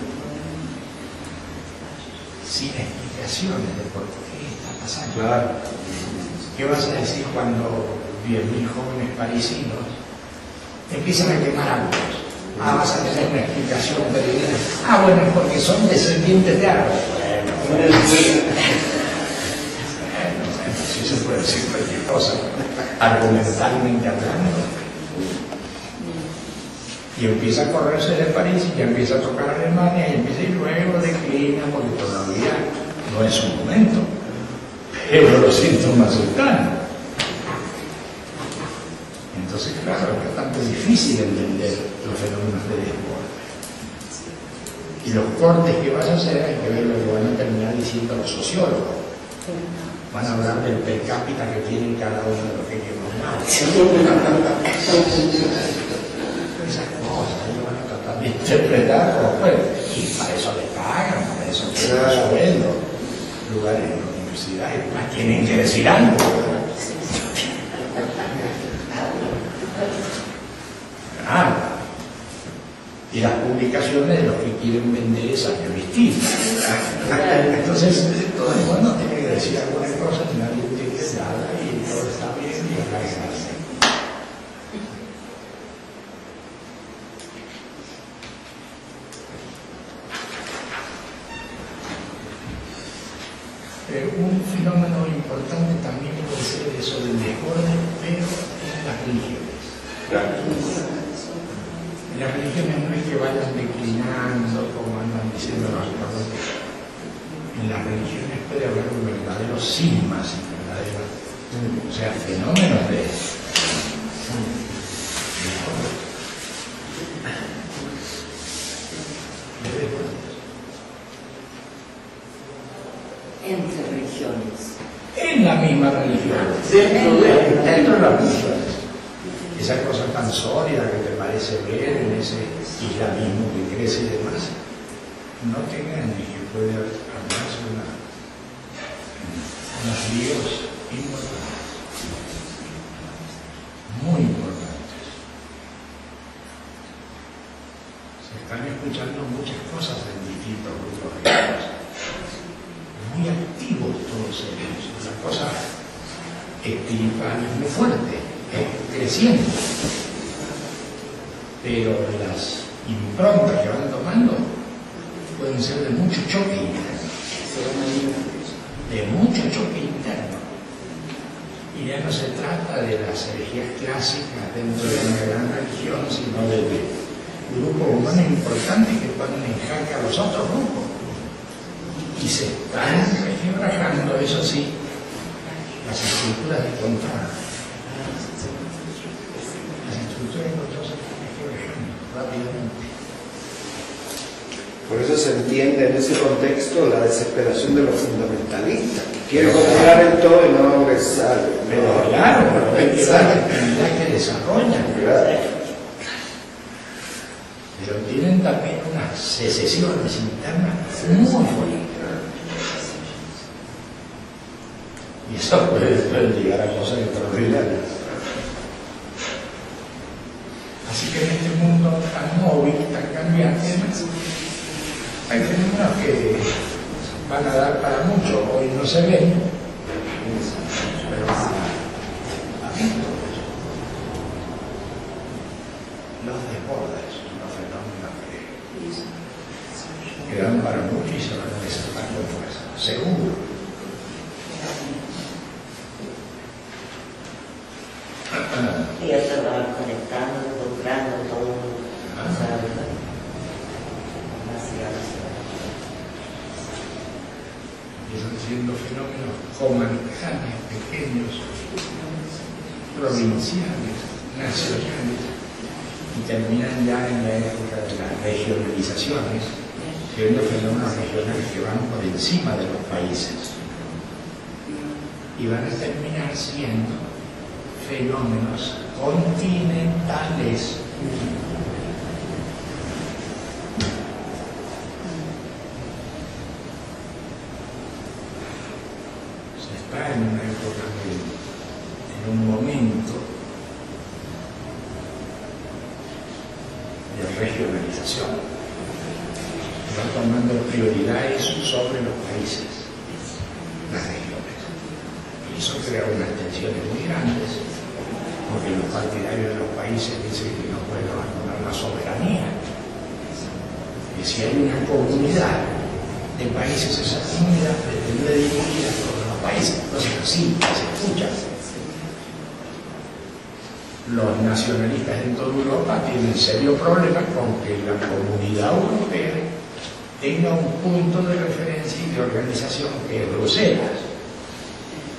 sin explicaciones de por qué está pasando. Claro. ¿Qué vas a decir cuando diez mil jóvenes parisinos empiezan a quemar autos? Ah, vas a tener una explicación peregrina. Ah, bueno, es porque son descendientes de árboles. Bueno, bueno, sí se puede decir cualquier cosa, argumentalmente hablando. Y empieza a correrse de París y ya empieza a tocar Alemania y empieza y luego declina porque todavía no es su momento. pero los síntomas están. Entonces, claro, es bastante difícil entender los fenómenos de desborde. Y los cortes que vas a hacer hay que ver lo que van a terminar diciendo los sociólogos. Van a hablar del per cápita que tienen cada uno de los que queman mal. Esas cosas, ellos van a tratar de interpretar como pueden. Y para eso les pagan, para eso tienen sueldo, lugares en la universidad, y más tienen que decir algo. Ah, y las publicaciones de los que quieren vender esa revistita. Entonces, todo el mundo tiene que decir alguna cosa y nadie entiende nada y todo está bien y acá es así. Eh, un fenómeno importante también puede ser eso del desborde, pero en las religiones. Las religiones no es que vayan declinando como andan diciendo los otros. En las religiones puede haber un verdadero cismas y verdaderos, o sea, fenómenos de Entre religiones. en la misma religión, dentro de, dentro de las religiones. Esa cosa tan sólida que te parece ver en ese islamismo que crece y demás, no te engañes que puede armarse una, unos líos importantes, muy importantes. Se están escuchando muchas cosas en distintos grupos religiosos, muy activos todos ellos, una cosa espiritual muy fuerte, eh, creciendo, pero las improntas que van tomando pueden ser de mucho choque interno, de mucho choque interno. Y ya no se trata de las herejías clásicas dentro de una gran religión, sino de grupos humanos importantes que ponen en jaque a los otros grupos. Y se están requebrajando, eso sí, las estructuras de control. Las estructuras de control se están requebrajando rápidamente. Por eso se entiende en ese contexto la desesperación de los fundamentalistas. Quiero controlar el todo y no regresar. Pero claro, pero hay que dar la actividad que desarrollan. Pero tienen también unas secesiones internas muy fuertes. Y eso puede, puede llegar a cosas extraordinarias. Así que en este mundo tan móvil, tan cambiante, hay fenómenos que van a dar para mucho. Hoy no se ven, pero van a visto los desbordes, los fenómenos que, que dan para mucho y se van a desatar con fuerza, seguro. Y eso va conectando, encontrando todo, ¿sabes? Empiezan siendo fenómenos comarcales, pequeños, provinciales, nacionales, y terminan ya en la época de las regionalizaciones, siendo fenómenos regionales que van por encima de los países. Y van a terminar siendo fenómenos continentales. Se está en una época, de, en un momento de regionalización. Va tomando prioridades sobre los países, las regiones. Y eso crea unas tensiones muy grandes, porque los partidarios de los países dicen que no pueden abandonar la soberanía. Y si hay una comunidad de países, esa comunidad pretende dividir a todos los países. Entonces, sí, se escucha. Los nacionalistas en toda Europa tienen serios problemas con que la comunidad europea tenga un punto de referencia y de organización que es Bruselas.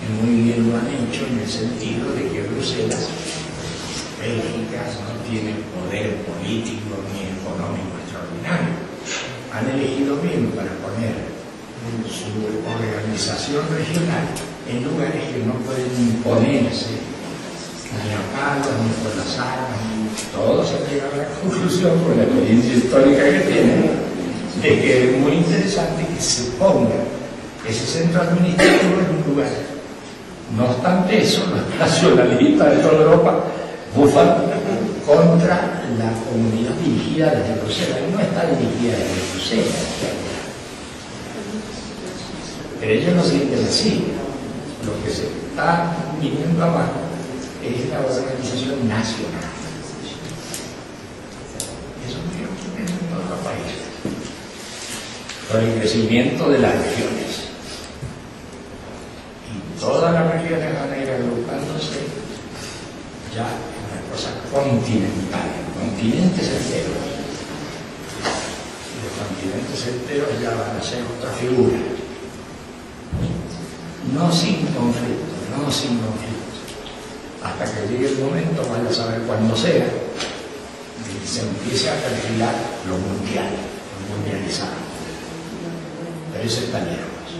muy bien lo han hecho en el sentido de que Bruselas, Bélgica, no tiene poder político ni económico extraordinario. Han elegido bien para poner su organización regional en lugares que no pueden imponerse ni a palos, ni con las armas, ni todos han llegado a la conclusión, con la experiencia histórica que tienen, de que es muy interesante que se ponga ese centro administrativo en un lugar. No obstante eso, los nacionalistas de toda Europa bufan contra la comunidad dirigida desde Bruselas. No está dirigida desde Bruselas, pero ellos no sienten así. Lo que se está viniendo abajo es la organización nacional. Eso es lo que ocurre en todos los países, con el crecimiento de las regiones. Y todas las regiones van a ir agrupándose ya en una cosa continental, continentes enteros. Y los continentes enteros ya van a ser otra figura. No sin conflicto, no sin conflicto. Hasta que llegue el momento, vaya a saber cuándo sea, de que se empiece a perfilar lo mundial, lo mundializado. Pero eso está lejos.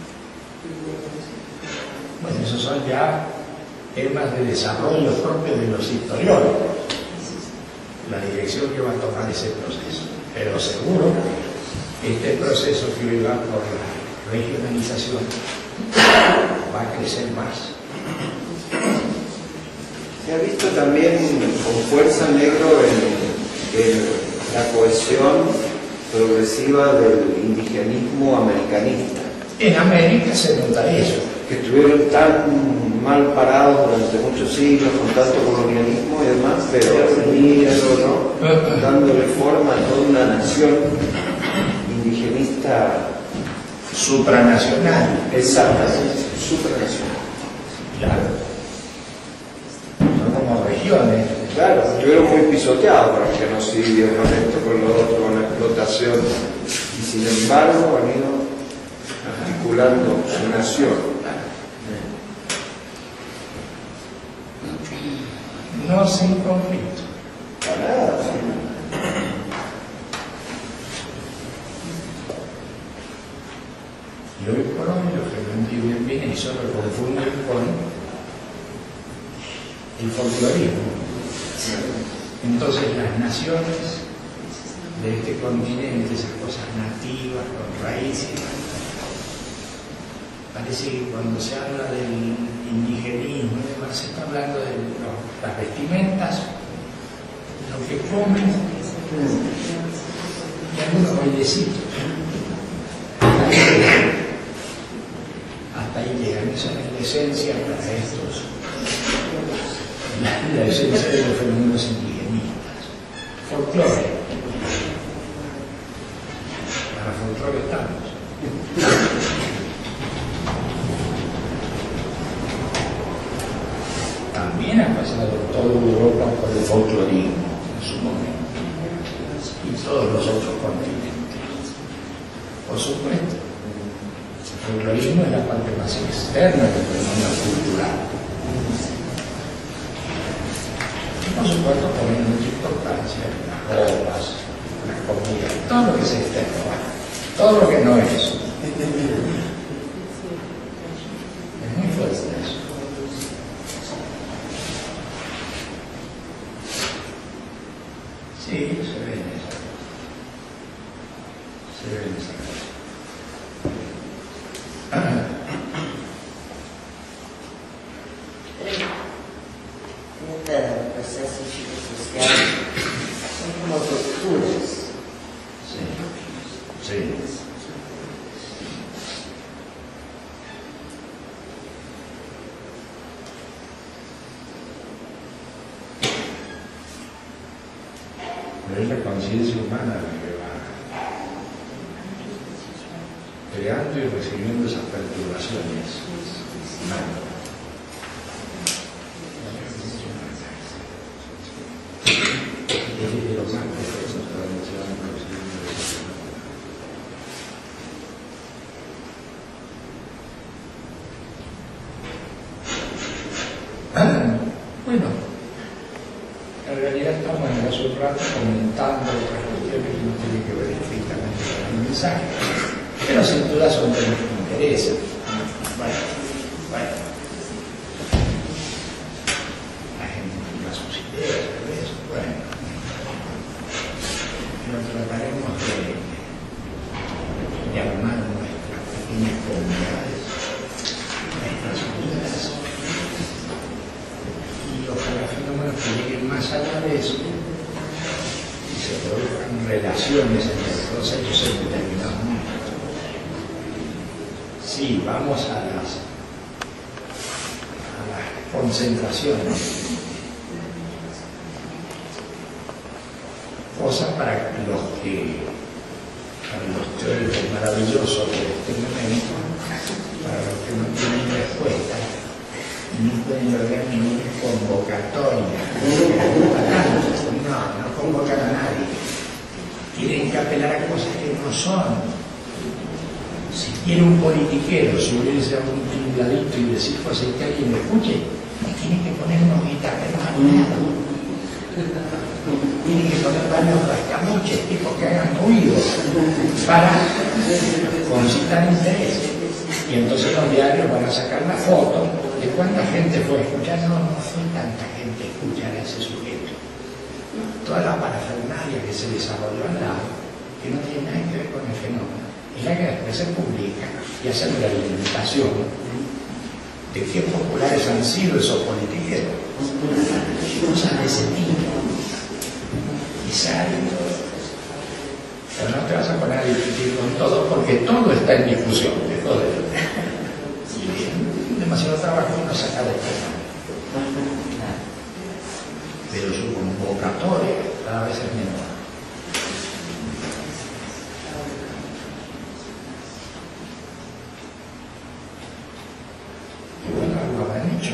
Bueno, esos son ya temas de desarrollo propio de los historiólogos, la dirección que va a tomar ese proceso. Pero seguro que este proceso que hoy va por la regionalización va a crecer más. Se ha visto también con fuerza negro en, en la cohesión progresiva del indigenismo americanista. En América se nota eso. Que estuvieron tan mal parados durante muchos siglos con tanto colonialismo y demás, pero unido, ¿no? Dándole forma a toda una nación indigenista supranacional. Exactamente, supranacional. Claro. Como regiones. Claro, estuvieron muy pisoteados por el genocidio, con esto, con lo otro, con la explotación, y sin embargo han ido articulando su nación. No sin conflicto. Para nada, sí. Y hoy por hoy los que no entienden bien eso lo confunden con el folclorismo. Entonces las naciones de este continente, esas cosas nativas, con raíces, parece que cuando se habla del indigenismo y demás, se está hablando de los, las vestimentas, lo que comen y algunos bailecitos. Hasta ahí llegan, esa es la esencia para estos. La, la esencia de los fenómenos indigenistas. Folclore. Para folclore estamos. También ha pasado toda Europa por el folclorismo en su momento. Y todos los otros continentes. Por supuesto. El folclorismo es la parte más externa del fenómeno cultural. Por supuesto, ponen mucha importancia en las ropas, en la comida, todo lo que es externo, todo lo que no es. Es muy fuerte eso. Sí, se ve en eso. Se ve en eso. Cada proceso psicosocial son como rupturas. Sí, sí. Pero es la conciencia humana la que va creando y recibiendo esas perturbaciones humanas. un rato comentando otras cuestiones que no tienen que ver estrictamente con el mensaje, pero sin duda son temas que me interesan. Bueno, bueno. La gente tendrá sus ideas, pero eso, bueno. Pero trataremos de, de armar nuestras pequeñas comunidades, nuestras unidas, y ojalá fenómenos que lleguen más allá de eso y se produzcan relaciones entre todos ellos en determinados momentos. Sí, vamos a las, a las concentraciones. Cosas para los que, para los teóricos maravillosos de este momento, para los que no tienen respuesta, no pueden lograr ninguna convocatoria. No, no convocan a nadie. Tienen que apelar a cosas que no son. Si quiere un politiquero subirse a un timbladito y decir cosas que alguien lo escuche, le tienen que poner unos guitarreros a un lado. Tienen que poner varios rascamuches, tipos que hagan ruido, para concitar interés. Y entonces los diarios van a sacar la foto de cuánta gente fue a escuchar. No, no fue tanta gente a escuchar a ese sujeto. Toda la parafernalia que se desarrolló al lado, que no tiene nada que ver con el fenómeno, es la que después se publica y hace la alimentación de qué populares han sido esos politiqueros. Cosas de ese tipo. Pero no te vas a poner a discutir con todo porque todo está en discusión, de todo. Y demasiado trabajo no saca de tema. Pero su convocatoria cada vez es menor. Y bueno, lo han hecho.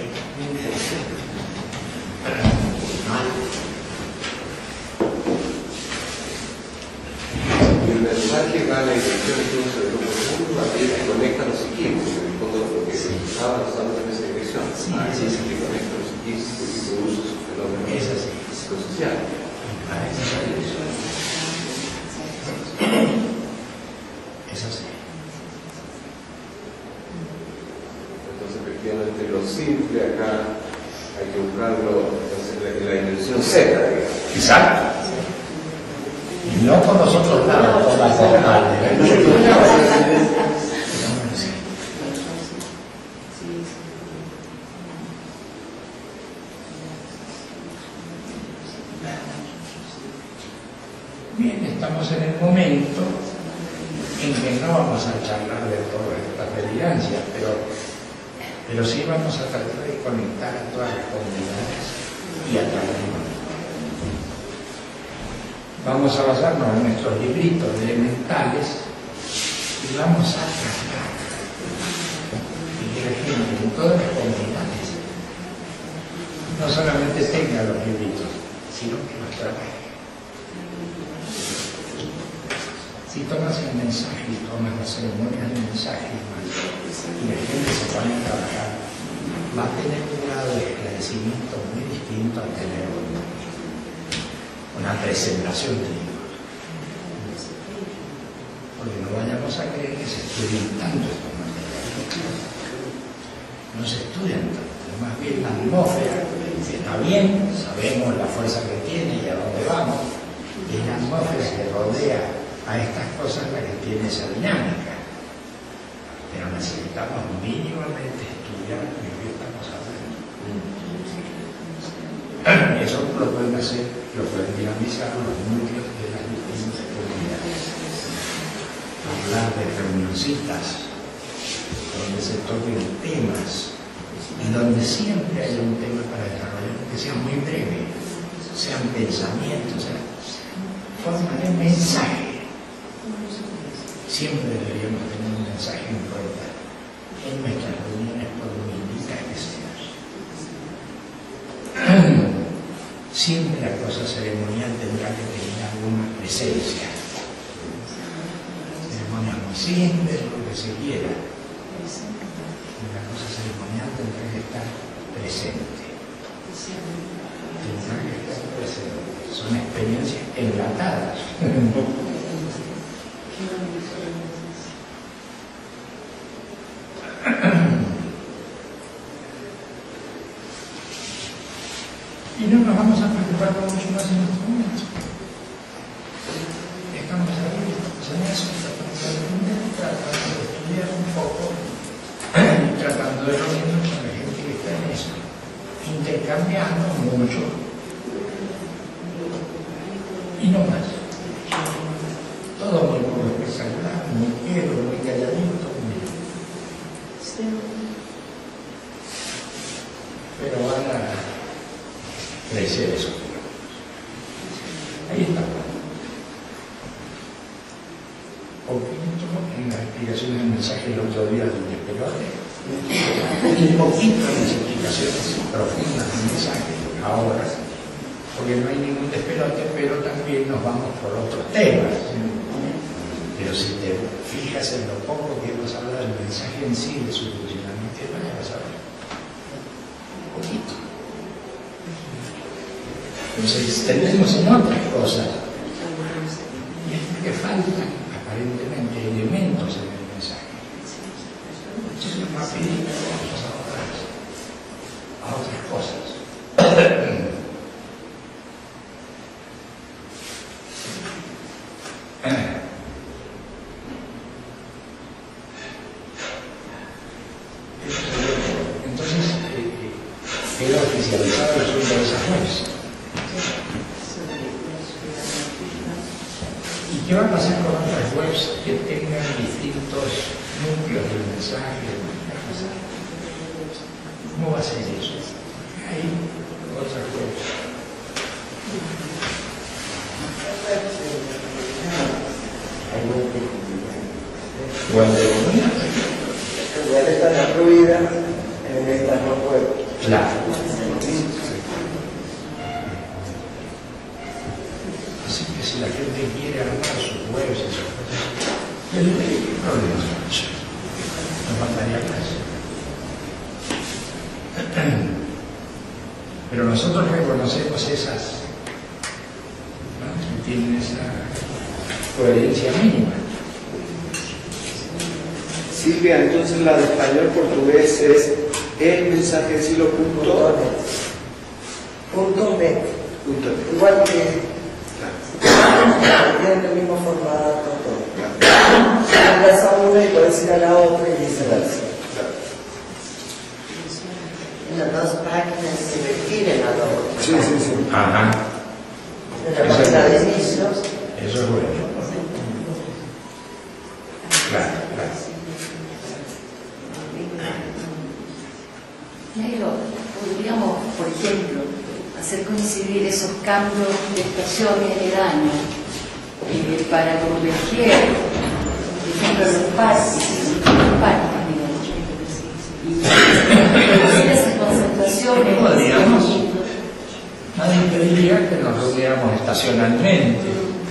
El mensaje va a la dirección entonces del grupo segundo, aquellos que conectan los equipos, en el fondo lo que se estaba avanzando en esa dirección. Sí, ah, sí, sí. que conectan los equipos y producen sus fenómenos psicosociales. Ah, esa es la dirección. Es así. Entonces, efectivamente, lo simple acá hay que buscarlo entonces, en la dimensión Z, digamos. Exacto. Y no por los otros lados, por la formal. Bien, estamos en el momento en que no vamos a charlar de todas estas delirancias, pero, pero sí vamos a tratar de conectar a todas las comunidades y a todas las humanidades. Vamos a basarnos en nuestros libritos elementales y vamos a tratar de que la gente en todas las comunidades no solamente tenga los libritos, sino que los trabaje. Si tomas el mensaje y tomas la ceremonia del mensaje y la gente se pone a trabajar, va a tener un grado de esclarecimiento muy distinto al tener una presentación de libros. Porque no vayamos a creer que se estudien tanto estos materiales. No se estudian tanto, más bien la atmósfera está bien, sabemos la fuerza que tiene y a dónde vamos, y es la atmósfera que rodea a estas cosas la que tiene esa dinámica. Pero necesitamos mínimamente estudiar lo que estamos hablando. Eso lo pueden hacer, lo pueden dinamizar los núcleos de las distintas comunidades. Hablar de reunioncitas, donde se toquen temas, y donde siempre hay un tema para desarrollar, que sea muy breve, sean pensamientos, sean formas de mensaje. Siempre deberíamos tener un mensaje en cuenta en nuestras reuniones, por minúsculas que sean. Siempre la cosa ceremonial tendrá que tener alguna presencia. Ceremonia muy simple, lo que se quiera. La cosa ceremonial tendrá que estar presente. Son experiencias enlatadas. Y no nos vamos a preocupar mucho más en este momento. Estamos ahí, estamos en eso, tratando de estudiar un poco y tratando de reunirnos con la gente que está en eso, intercambiando mucho y no más. Todo muy poco espectacular, muy quieto, muy calladito, muy... pero van a crecer esos fenómenos. Ahí está. Poquito en las explicaciones del mensaje el otro día del despelote y poquito en las explicaciones profundas del mensaje ahora, porque no hay ningún despelote, pero también nos vamos por otros temas. Pero si te fijas en lo poco que hemos hablado del mensaje en sí, de su funcionamiento, vas a ver un poquito. Entonces tenemos en otras cosas y es porque faltan aparentemente elementos en el mensaje. Entonces rapidito vamos a otras, a otras cosas. Entonces eh, queda oficializado el asunto de esas webs. ¿Y qué va a pasar con otras webs que tengan distintos núcleos del mensaje? ¿Cómo va a ser eso? Hay otras webs. Web de comunidad. Igual están incluidas en estas no puedo. Claro. Así que si la gente quiere armar sus webs y sus cosas, ¿qué problema? Nos mandaría a casa. Pero nosotros reconocemos esas, ¿no? Que tienen esa coherencia mínima. Silvia, entonces la de español-portugués es el mensaje de silo punto net. Punto net. Punto net. Igual que tienen el mismo formato, todo. Si entras a una y puedes ir a la otra y viceversa. Las dos páginas se refieren a la otra. Sí, sí, sí. Ajá. En la página de inicio. Eso es bueno. Claro, claro. Jairo, podríamos, por ejemplo, hacer coincidir esos cambios de estación y de año eh, para converger, por ejemplo, los parques, los parques, digamos, y producir esas concentraciones. Podríamos. Nadie pediría que nos reuniéramos estacionalmente.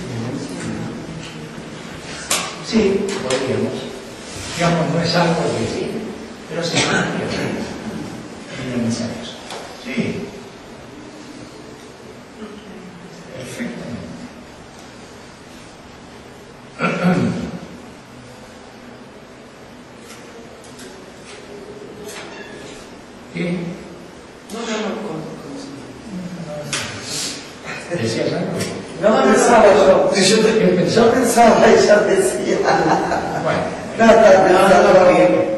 Sí, podríamos. Digamos, no es algo que... pero sí, ensayos. Sí. Perfectamente. ¿Qué? No, no, no. ¿Decías algo? No pensaba yo. ¿Qué pensó? Yo pensaba, ella decía. Bueno. No, no, no, no.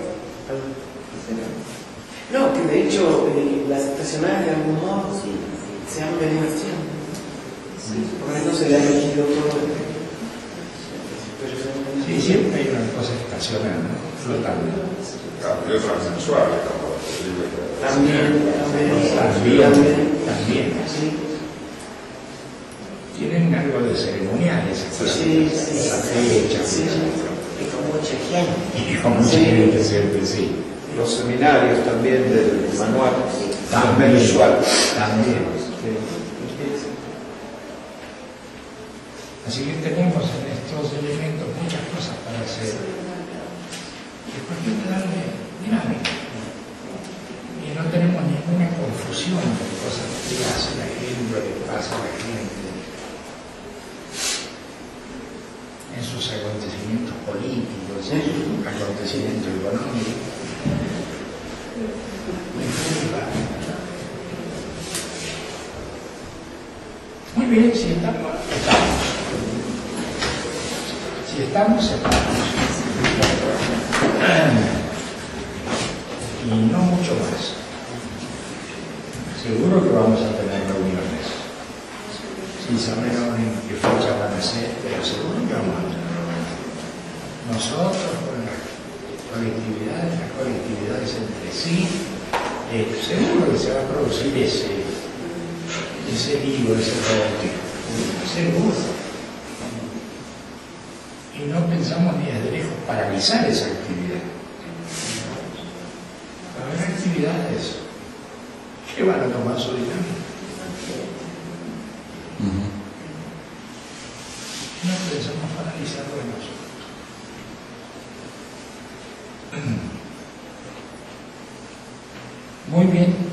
No, que de hecho eh, las estacionales de algún modo sí, se han venido haciendo. Por eso se le ha elegido todo el... Sí, siempre hay una cosa estacional, ¿no? Flotando. Claro, y otra sensual, También, también, También, también. Sí. Tienen algo de ceremoniales, Sí, sí, esa fecha. Sí, y con mucha gente. Y con mucha gente siempre, sí. Los seminarios también del manual. También. Visual. También. Así que tenemos en estos elementos muchas cosas para hacer. Es cuestión de darle dinámica. Y no tenemos ninguna confusión de cosas ¿Qué hace la gente, lo que pasa a la gente en sus acontecimientos políticos, en sus acontecimientos económicos? Muy bien, si estamos, estamos. Si estamos, estamos. Y no mucho más. Seguro que vamos a tener reuniones. Sin saber en qué fecha van a ser, pero seguro que vamos a tener reuniones. Nosotros con las colectividades, las colectividades entre sí, eh, seguro que se va a producir ese, ese lío, ese revoltijo. Seguro. Y no pensamos ni desde lejos paralizar esa actividad. Va a haber actividades que van a tomar su dinámica. Uh-huh. No pensamos paralizarlo en nosotros. Muy bien.